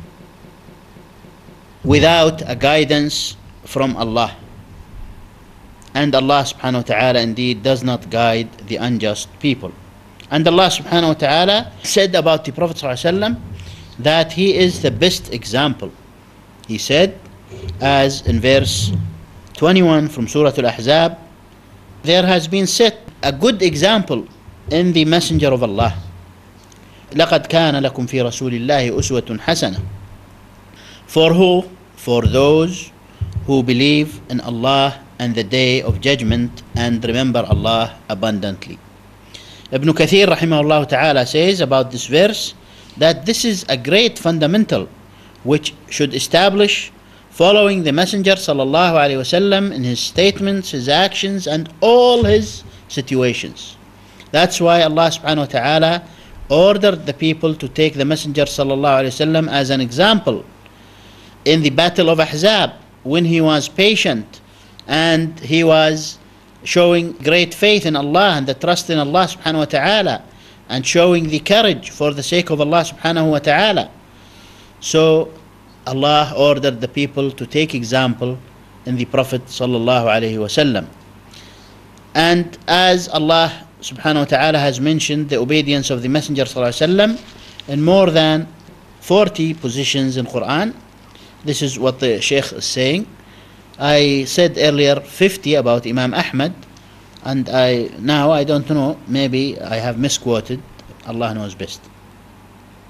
without a guidance from Allah? And Allah subhanahu wa ta'ala indeed does not guide the unjust people. And Allah subhanahu wa ta'ala said about the Prophet sallallahu alaihi wasallam that he is the best example. He said, as in verse twenty-one from Surah Al-Ahzab, there has been set a good example in the Messenger of Allah. لَقَدْ كَانَ لَكُمْ فِي رَسُولِ اللَّهِ أُسْوَةٌ حَسَنَةٌ. For who? For those who believe in Allah and the day of judgment and remember Allah abundantly. Ibn Kathir rahimahullah ta'ala says about this verse that this is a great fundamental which should establish following the Messenger sallallahu alaihi wasallam in his statements, his actions, and all his situations. That's why Allah subhanahu wa ta'ala ordered the people to take the Messenger sallallahu alaihi wasallam as an example in the battle of Ahzab, when he was patient and he was showing great faith in Allah and the trust in Allah subhanahu wa ta'ala, and showing the courage for the sake of Allah subhanahu wa ta'ala. So Allah ordered the people to take example in the Prophet sallallahu alaihi wasallam. And as Allah subhanahu wa ta'ala has mentioned the obedience of the Messenger sallallahu alaihi wasallam in more than forty positions in Quran, this is what the Shaykh is saying. I said earlier fifty about Imam Ahmad, and I now I don't know, maybe I have misquoted. Allah knows best.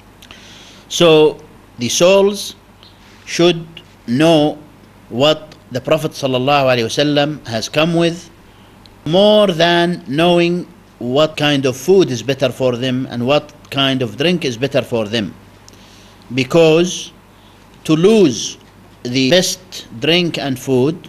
So the souls should know what the Prophet ﷺ has come with, more than knowing what kind of food is better for them and what kind of drink is better for them. Because to lose the best drink and food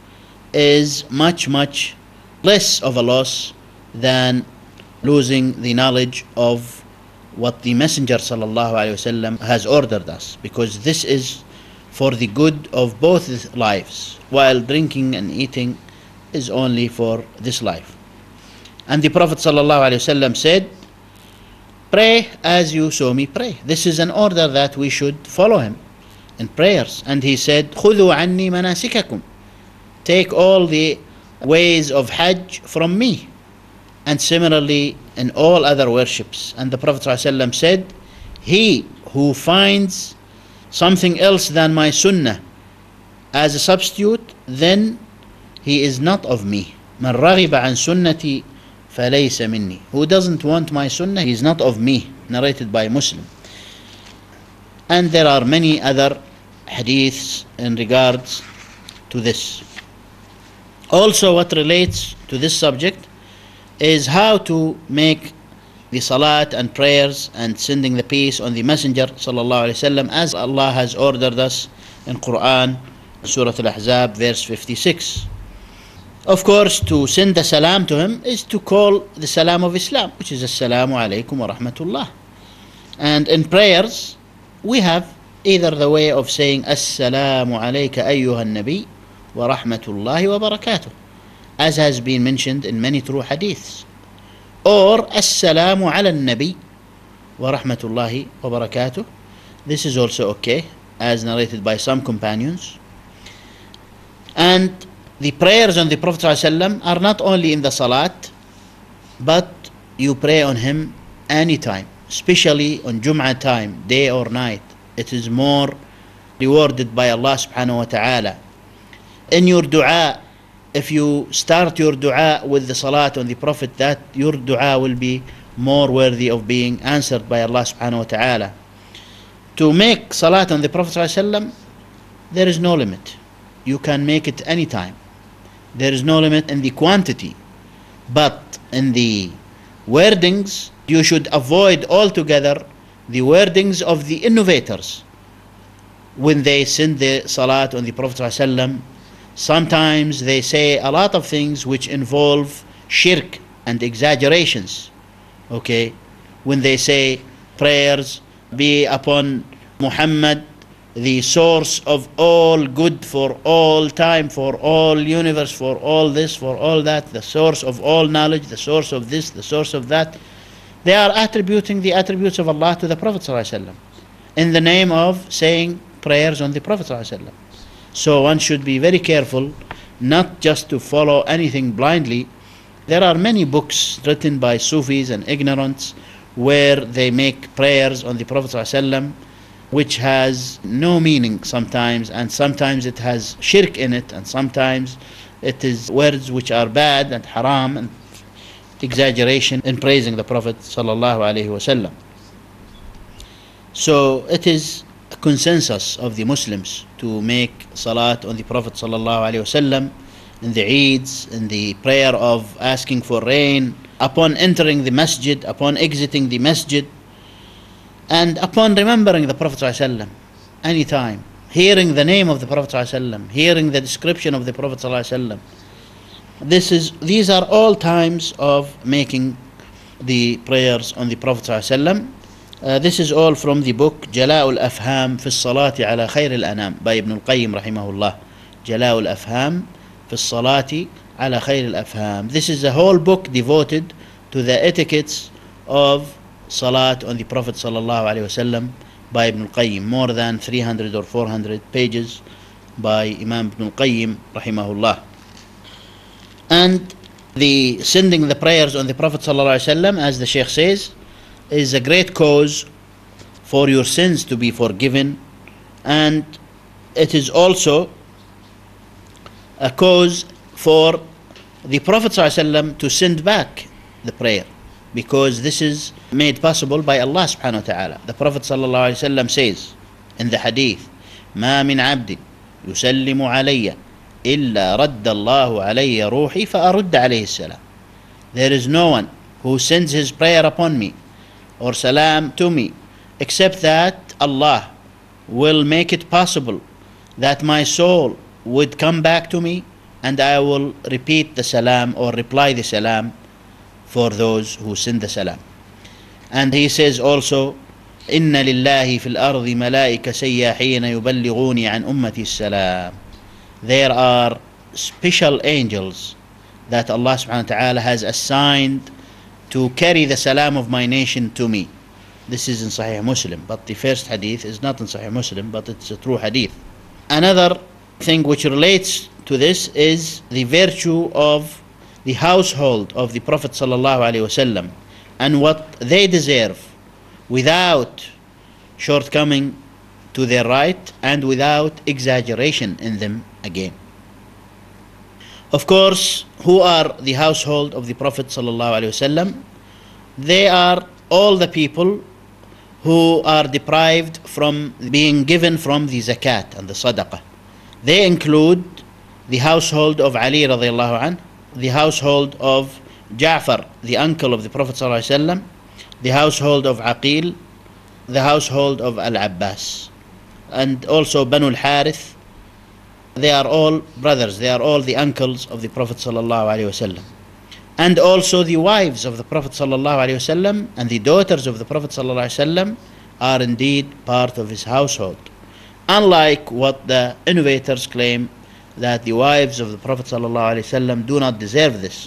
is much, much less of a loss than losing the knowledge of what the Messenger ﷺ has ordered us, because this is for the good of both lives, while drinking and eating is only for this life. And the Prophet ﷺ said, pray as you saw me pray. This is an order that we should follow him in prayers. And he said, خُذُوا عَنِّي مَنَاسِكَكُمْ, take all the ways of Hajj from me. And similarly in all other worships. And the Prophet ﷺ said, he who finds something else than my sunnah as a substitute, then he is not of me. مَنْ رَغِبَ عَنْ سُنَّتِي فَلَيْسَ مِنِّي. Who doesn't want my sunnah, he is not of me. Narrated by Muslim. And there are many other hadiths in regards to this. Also, what relates to this subject is how to make the salat and prayers and sending the peace on the Messenger sallallahu alaihi wasallam, as Allah has ordered us in Quran, Surah Al-Ahzab, verse fifty-six. Of course, to send the salam to him is to call the salam of Islam, which is Assalamu alaikum wa rahmatullah. And in prayers, we have either the way of saying Assalamu alayka ayyuha nabi wa rahmatullahi wa barakatuh, as has been mentioned in many true hadiths, or Assalamu ala nabi wa rahmatullahi wa barakatuh. This is also okay, as narrated by some companions. And the prayers on the Prophet ﷺ are not only in the salat, but you pray on him anytime, especially on Jum'ah time, day or night. It is more rewarded by Allah subhanahu wa ta'ala. In your dua, if you start your dua with the salat on the Prophet, that your dua will be more worthy of being answered by Allah subhanahu wa ta'ala. To make salat on the Prophet ﷺ, there is no limit. You can make it anytime. There is no limit in the quantity. But in the wordings, you should avoid altogether the wordings of the innovators. When they send the salat on the Prophet ﷺ, sometimes they say a lot of things which involve shirk and exaggerations. Okay, when they say prayers be upon Muhammad, the source of all good for all time, for all universe, for all this, for all that, the source of all knowledge, the source of this, the source of that, they are attributing the attributes of Allah to the Prophet ﷺ in the name of saying prayers on the Prophet ﷺ. So one should be very careful not just to follow anything blindly. There are many books written by Sufis and ignorants where they make prayers on the Prophet ﷺ, which has no meaning sometimes, and sometimes it has shirk in it, and sometimes it is words which are bad and haram and exaggeration in praising the Prophet ﷺ. So it is a consensus of the Muslims to make salat on the Prophet ﷺ in the Eids, in the prayer of asking for rain, upon entering the masjid, upon exiting the masjid, and upon remembering the Prophet ﷺ anytime, hearing the name of the Prophet ﷺ, hearing the description of the Prophet ﷺ. This is, these are all times of making the prayers on the Prophet ﷺ. Uh, this is all from the book Jala'ul Afham fi Salati ala Khair al-Anam by Ibn al-Qayyim rahimahullah. Jala'ul Afham fi Salati ala Khair al-Afham. This is a whole book devoted to the etiquettes of Salat on the Prophet sallallahu alaihi wasallam by Ibn al-Qayyim. More than three hundred or four hundred pages by Imam Ibn al-Qayyim rahimahullah. And the sending the prayers on the Prophet sallallahu alaihi wasallam, as the Shaykh says, is a great cause for your sins to be forgiven, and it is also a cause for the Prophet sallallahu alaihi wasallam to send back the prayer. because this is made possible by Allah subhanahu wa ta'ala. The Prophet sallallahu alayhi wa sallam says in the hadith, ما من عبد يسلم علي إلا رد الله علي روحي فأرد عليه السلام. There is no one who sends his prayer upon me or salam to me except that Allah will make it possible that my soul would come back to me, and I will repeat the salam or reply the salam for those who send the salam. And he says also, إن لله في الأرض ملائكة سياحين يبلغوني عن أمتي السلام. There are special angels that Allah subhanahu wa ta'ala has assigned to carry the salam of my nation to me. This is in Sahih Muslim, but the first hadith is not in Sahih Muslim, but it's a true hadith. Another thing which relates to this is the virtue of the household of the Prophet sallallahu alaihi wasallam and what they deserve without shortcoming to their right and without exaggeration in them again. Of course, who are the household of the Prophet sallallahu alaihi wasallam? They are all the people who are deprived from being given from the zakat and the sadaqah. They include the household of Ali radiallahu anhu, the household of Ja'far, the uncle of the Prophet sallallahu alaihi wasallam, the household of Aqil, the household of Al-Abbas, and also Banu al-Harith. They are all brothers, they are all the uncles of the Prophet sallallahu alaihi wasallam. And also the wives of the Prophet sallallahu alaihi wasallam and the daughters of the Prophet sallallahu alaihi wasallam are indeed part of his household. Unlike what the innovators claim, that the wives of the Prophet sallallahu alaihi wasallam do not deserve this.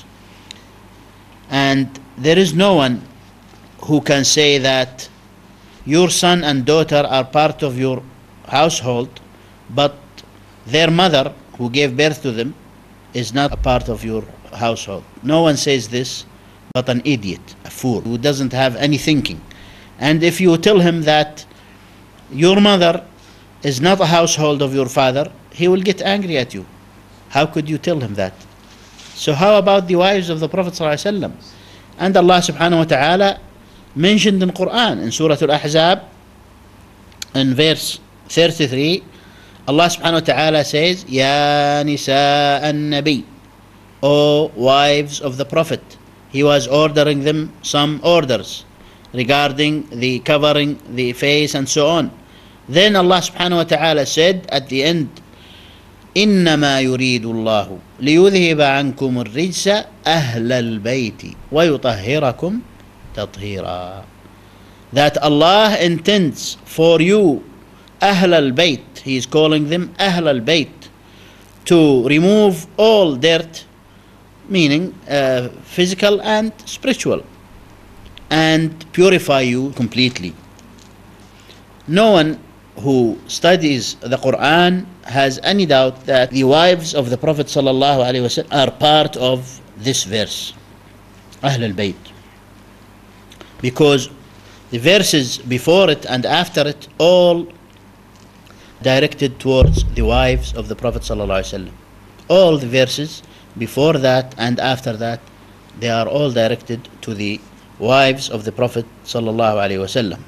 And there is no one who can say that your son and daughter are part of your household, but their mother who gave birth to them is not a part of your household. No one says this but an idiot, a fool who doesn't have any thinking. And if you tell him that your mother is not a household of your father, he will get angry at you. How could you tell him that? So how about the wives of the Prophet ﷺ? And Allah subhanahu wa ta'ala mentioned in Quran, in Surah Al-Ahzab, in verse thirty-three, Allah subhanahu wa ta'ala says, Ya nisa an-nabi, O wives of the Prophet. He was ordering them some orders regarding the covering the face and so on. Then Allah subhanahu wa ta'ala said at the end, إنما يريد الله ليذهب عنكم الرجس أهل البيت ويطهركم تطهيرا. That Allah intends for you أهل البيت, He is calling them أهل البيت, to remove all dirt, meaning uh, physical and spiritual, and purify you completely. No one who studies the Quran has any doubt that the wives of the Prophet sallallahu alaihi wasallam are part of this verse, Ahl al-Bayt, because the verses before it and after it all directed towards the wives of the Prophet sallallahu alaihi wasallam. All the verses before that and after that, they are all directed to the wives of the Prophet sallallahu alaihi wasallam.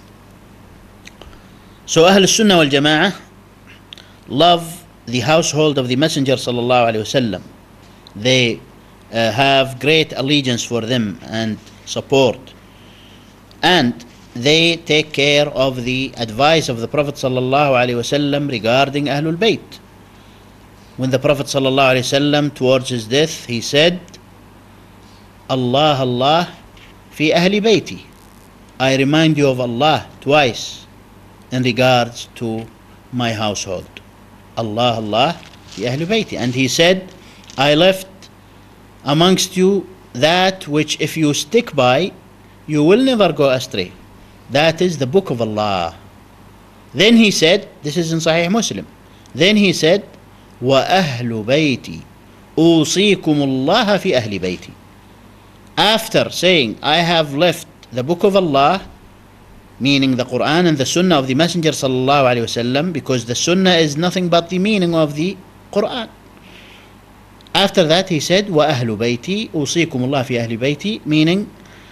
So Ahl al-Sunnah wal Jama'ah love the household of the Messenger sallallahu alaihi wasallam. They uh, have great allegiance for them and support, and they take care of the advice of the Prophet sallallahu alaihi wasallam regarding Ahlul Bayt. When the Prophet sallallahu alaihi wasallam towards his death, he said, Allah Allah fi ahli bayti, I remind you of Allah twice in regards to my household. Allah Allah fi ahli bayti. And he said, I left amongst you that which if you stick by, you will never go astray. That is the book of Allah. Then he said, this is in Sahih Muslim, then he said, وَأَهْلُ بَيْتِي أُوصِيكُمُ اللَّهَ فِي أَهْلِ بَيْتِي. After saying, I have left the book of Allah, meaning the Quran and the Sunnah of the Messenger sallallahu alaihi wasallam, because the Sunnah is nothing but the meaning of the Quran. After that he said, وَأَهْلُ بَيْتِي أُوصِيكُمُ اللَّهَ فِي أَهْلِ بَيْتِي, meaning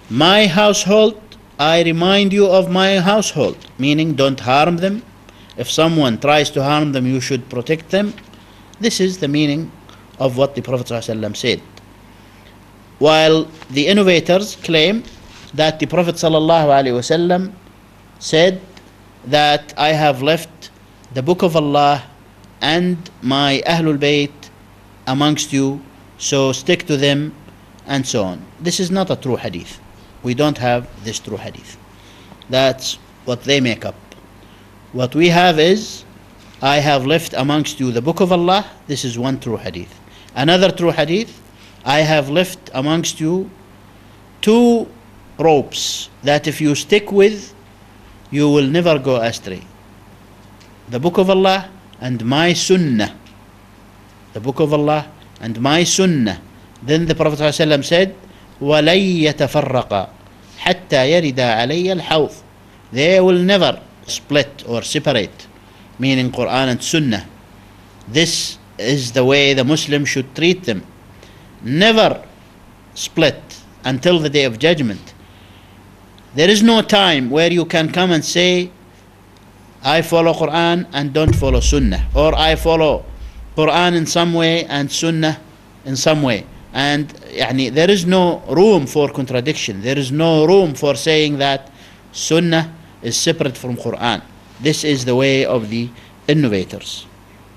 My household, I remind you of my household, meaning don't harm them. If someone tries to harm them, you should protect them. This is the meaning of what the Prophet ﷺ said. While the innovators claim that the Prophet ﷺ said that I have left the book of Allah and my Ahlul Bayt amongst you, so stick to them, and so on. This is not a true hadith. We don't have this true hadith. That's what they make up. What we have is, I have left amongst you the book of Allah. This is one true hadith. Another true hadith, I have left amongst you two ropes that if you stick with, you will never go astray. The book of Allah and my sunnah. The book of Allah and my sunnah. Then the Prophet ﷺ said, وَلَن يَتَفَرَّقَا حَتَّى يَرِدَ عَلَيَّ الْحَوْض. They will never split or separate, meaning Quran and Sunnah. This is the way the Muslim should treat them. Never split until the day of judgment. There is no time where you can come and say, I follow Quran and don't follow Sunnah, or I follow Quran in some way and Sunnah in some way. And يعني, there is no room for contradiction. There is no room for saying that Sunnah is separate from Quran. This is the way of the innovators.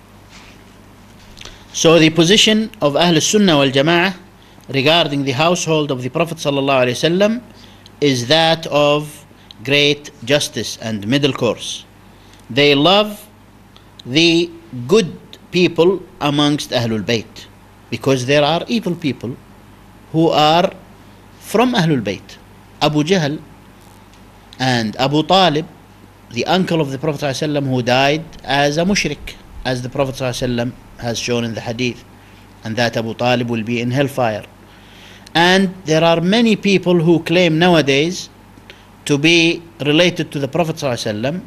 So the position of Ahl Sunnah wal Jama'ah regarding the household of the Prophet sallallahu alaihi wasallam is that of great justice and middle course. They love the good people amongst Ahlul Bayt, because there are evil people who are from Ahlul Bayt. Abu Jahl and Abu Talib, the uncle of the Prophet ﷺ, who died as a mushrik, as the Prophet ﷺ has shown in the hadith, and that Abu Talib will be in hellfire. And there are many people who claim nowadays to be related to the Prophet ﷺ,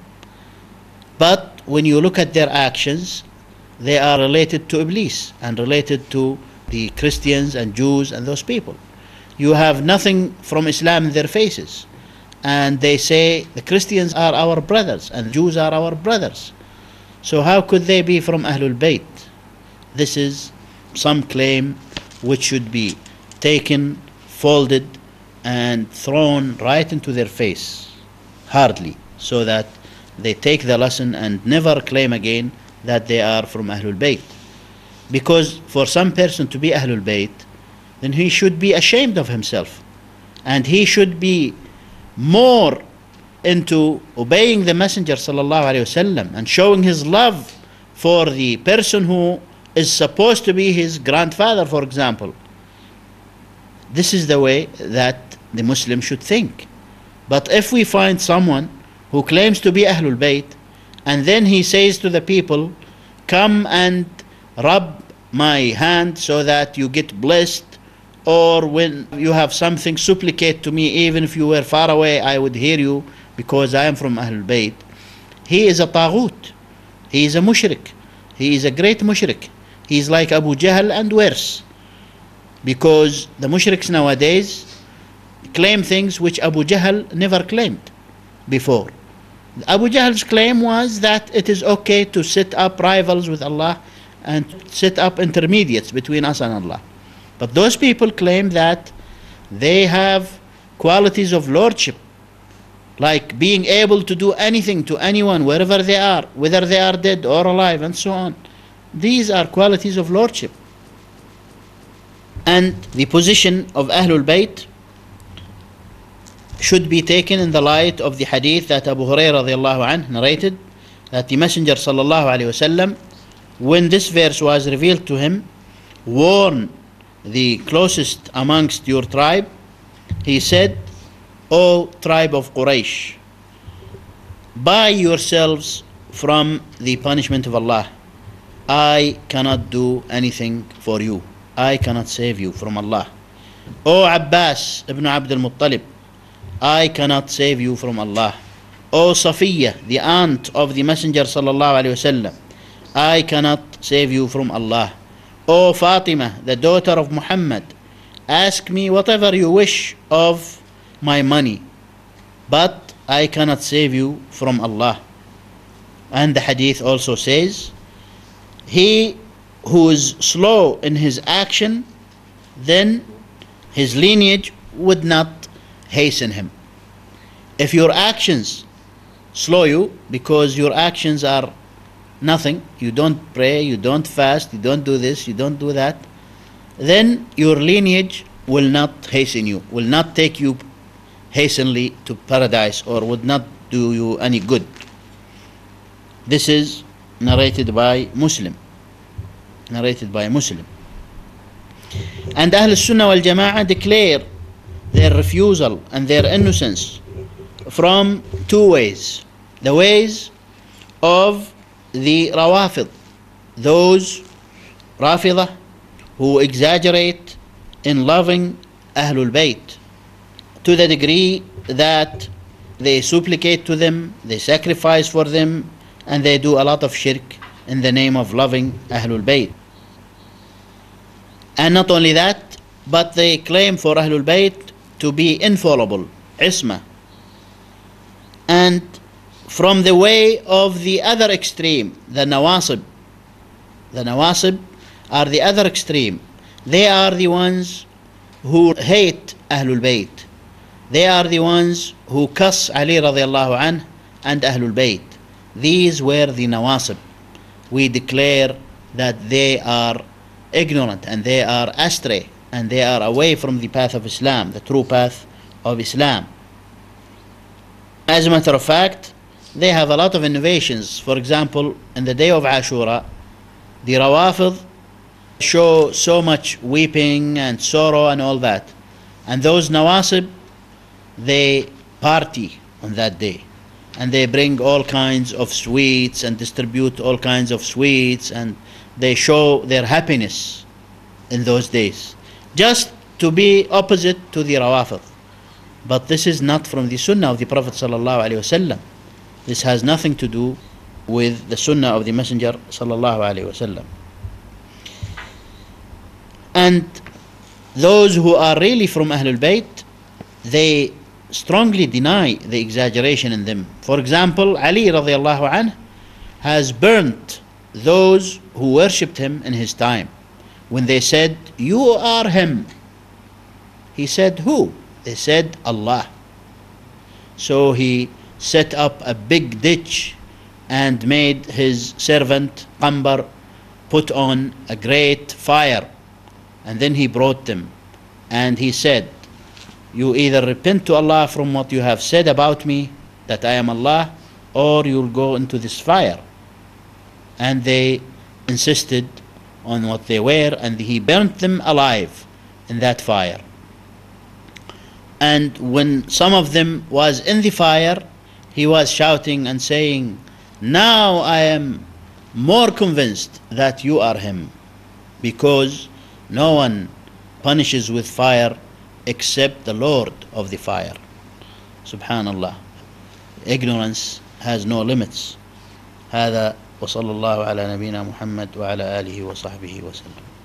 but when you look at their actions, they are related to Iblis and related to the Christians and Jews and those people. You have nothing from Islam in their faces. And they say the Christians are our brothers and Jews are our brothers. So how could they be from Ahlul Bayt? This is some claim which should be taken, folded, and thrown right into their face, hardly, so that they take the lesson and never claim again that they are from Ahlul Bayt. Because for some person to be Ahlul Bayt, then he should be ashamed of himself, and he should be more into obeying the Messenger sallallahu alaihi wasallam and showing his love for the person who is supposed to be his grandfather, for example. This is the way that the Muslim should think. But if we find someone who claims to be Ahlul Bayt, and then he says to the people, come and rub my hand so that you get blessed, or when you have something, supplicate to me, even if you were far away, I would hear you because I am from Ahlul Bayt. He is a taghut. He is a mushrik. He is a great mushrik. He is like Abu Jahl and worse. Because the mushriks nowadays claim things which Abu Jahl never claimed before. Abu Jahl's claim was that it is okay to set up rivals with Allah and set up intermediates between us and Allah. But those people claim that they have qualities of lordship, like being able to do anything to anyone wherever they are, whether they are dead or alive, and so on. These are qualities of lordship. And the position of Ahlul Bayt should be taken in the light of the hadith that Abu Hurairah radiallahu anhu narrated, that the Messenger sallallahu alaihi wasallam, when this verse was revealed to him, warned the closest amongst your tribe. He said, O tribe of Quraysh, buy yourselves from the punishment of Allah. I cannot do anything for you. I cannot save you from Allah. O Abbas ibn Abd al-Muttalib, I cannot save you from Allah. O Safiya, the aunt of the Messenger sallallahu alaihi wasallam, I cannot save you from Allah. O Fatima, the daughter of Muhammad, ask me whatever you wish of my money, but I cannot save you from Allah. And the hadith also says, he who is slow in his action, then his lineage would not hasten him. If your actions slow you, because your actions are nothing, you don't pray, you don't fast, you don't do this, you don't do that, then your lineage will not hasten you, will not take you hastenly to paradise, or would not do you any good. This is narrated by Muslim. Narrated by Muslim. And Ahl Sunnah wal Jama'ah declare their refusal and their innocence from two ways. The ways of the Rawafid, those Rafidah who exaggerate in loving Ahlul Bayt to the degree that they supplicate to them, they sacrifice for them, and they do a lot of shirk in the name of loving Ahlul Bayt. And not only that, but they claim for Ahlul Bayt to be infallible, isma. And from the way of the other extreme, the Nawasib, the Nawasib are the other extreme. They are the ones who hate Ahlul Bayt. They are the ones who cuss Ali radiallahu anh and Ahlul Bayt. These were the Nawasib. We declare that they are ignorant and they are astray and they are away from the path of Islam, the true path of Islam. As a matter of fact, they have a lot of innovations. For example, in the day of Ashura, the Rawafid show so much weeping and sorrow and all that. And those Nawasib, they party on that day. And they bring all kinds of sweets and distribute all kinds of sweets, and they show their happiness in those days, just to be opposite to the Rawafid. But this is not from the Sunnah of the Prophet sallallahu alaihi wasallam. This has nothing to do with the Sunnah of the Messenger sallallahu alaihi wasallam. And those who are really from Ahlul Bayt, they strongly deny the exaggeration in them. For example, Ali radiallahu anh has burnt those who worshipped him in his time. When they said, "You are him," he said, "Who?" They said, "Allah." So he set up a big ditch and made his servant Qambar put on a great fire, and then he brought them, and he said, "You either repent to Allah from what you have said about me, that I am Allah, or you'll go into this fire." And they insisted on what they were, and he burnt them alive in that fire. And when some of them was in the fire, he was shouting and saying, "Now I am more convinced that you are him, because no one punishes with fire except the Lord of the fire." Subhanallah. Ignorance has no limits. هذا وصلى الله على نبينا محمد وعلى آله وصحبه وسلم.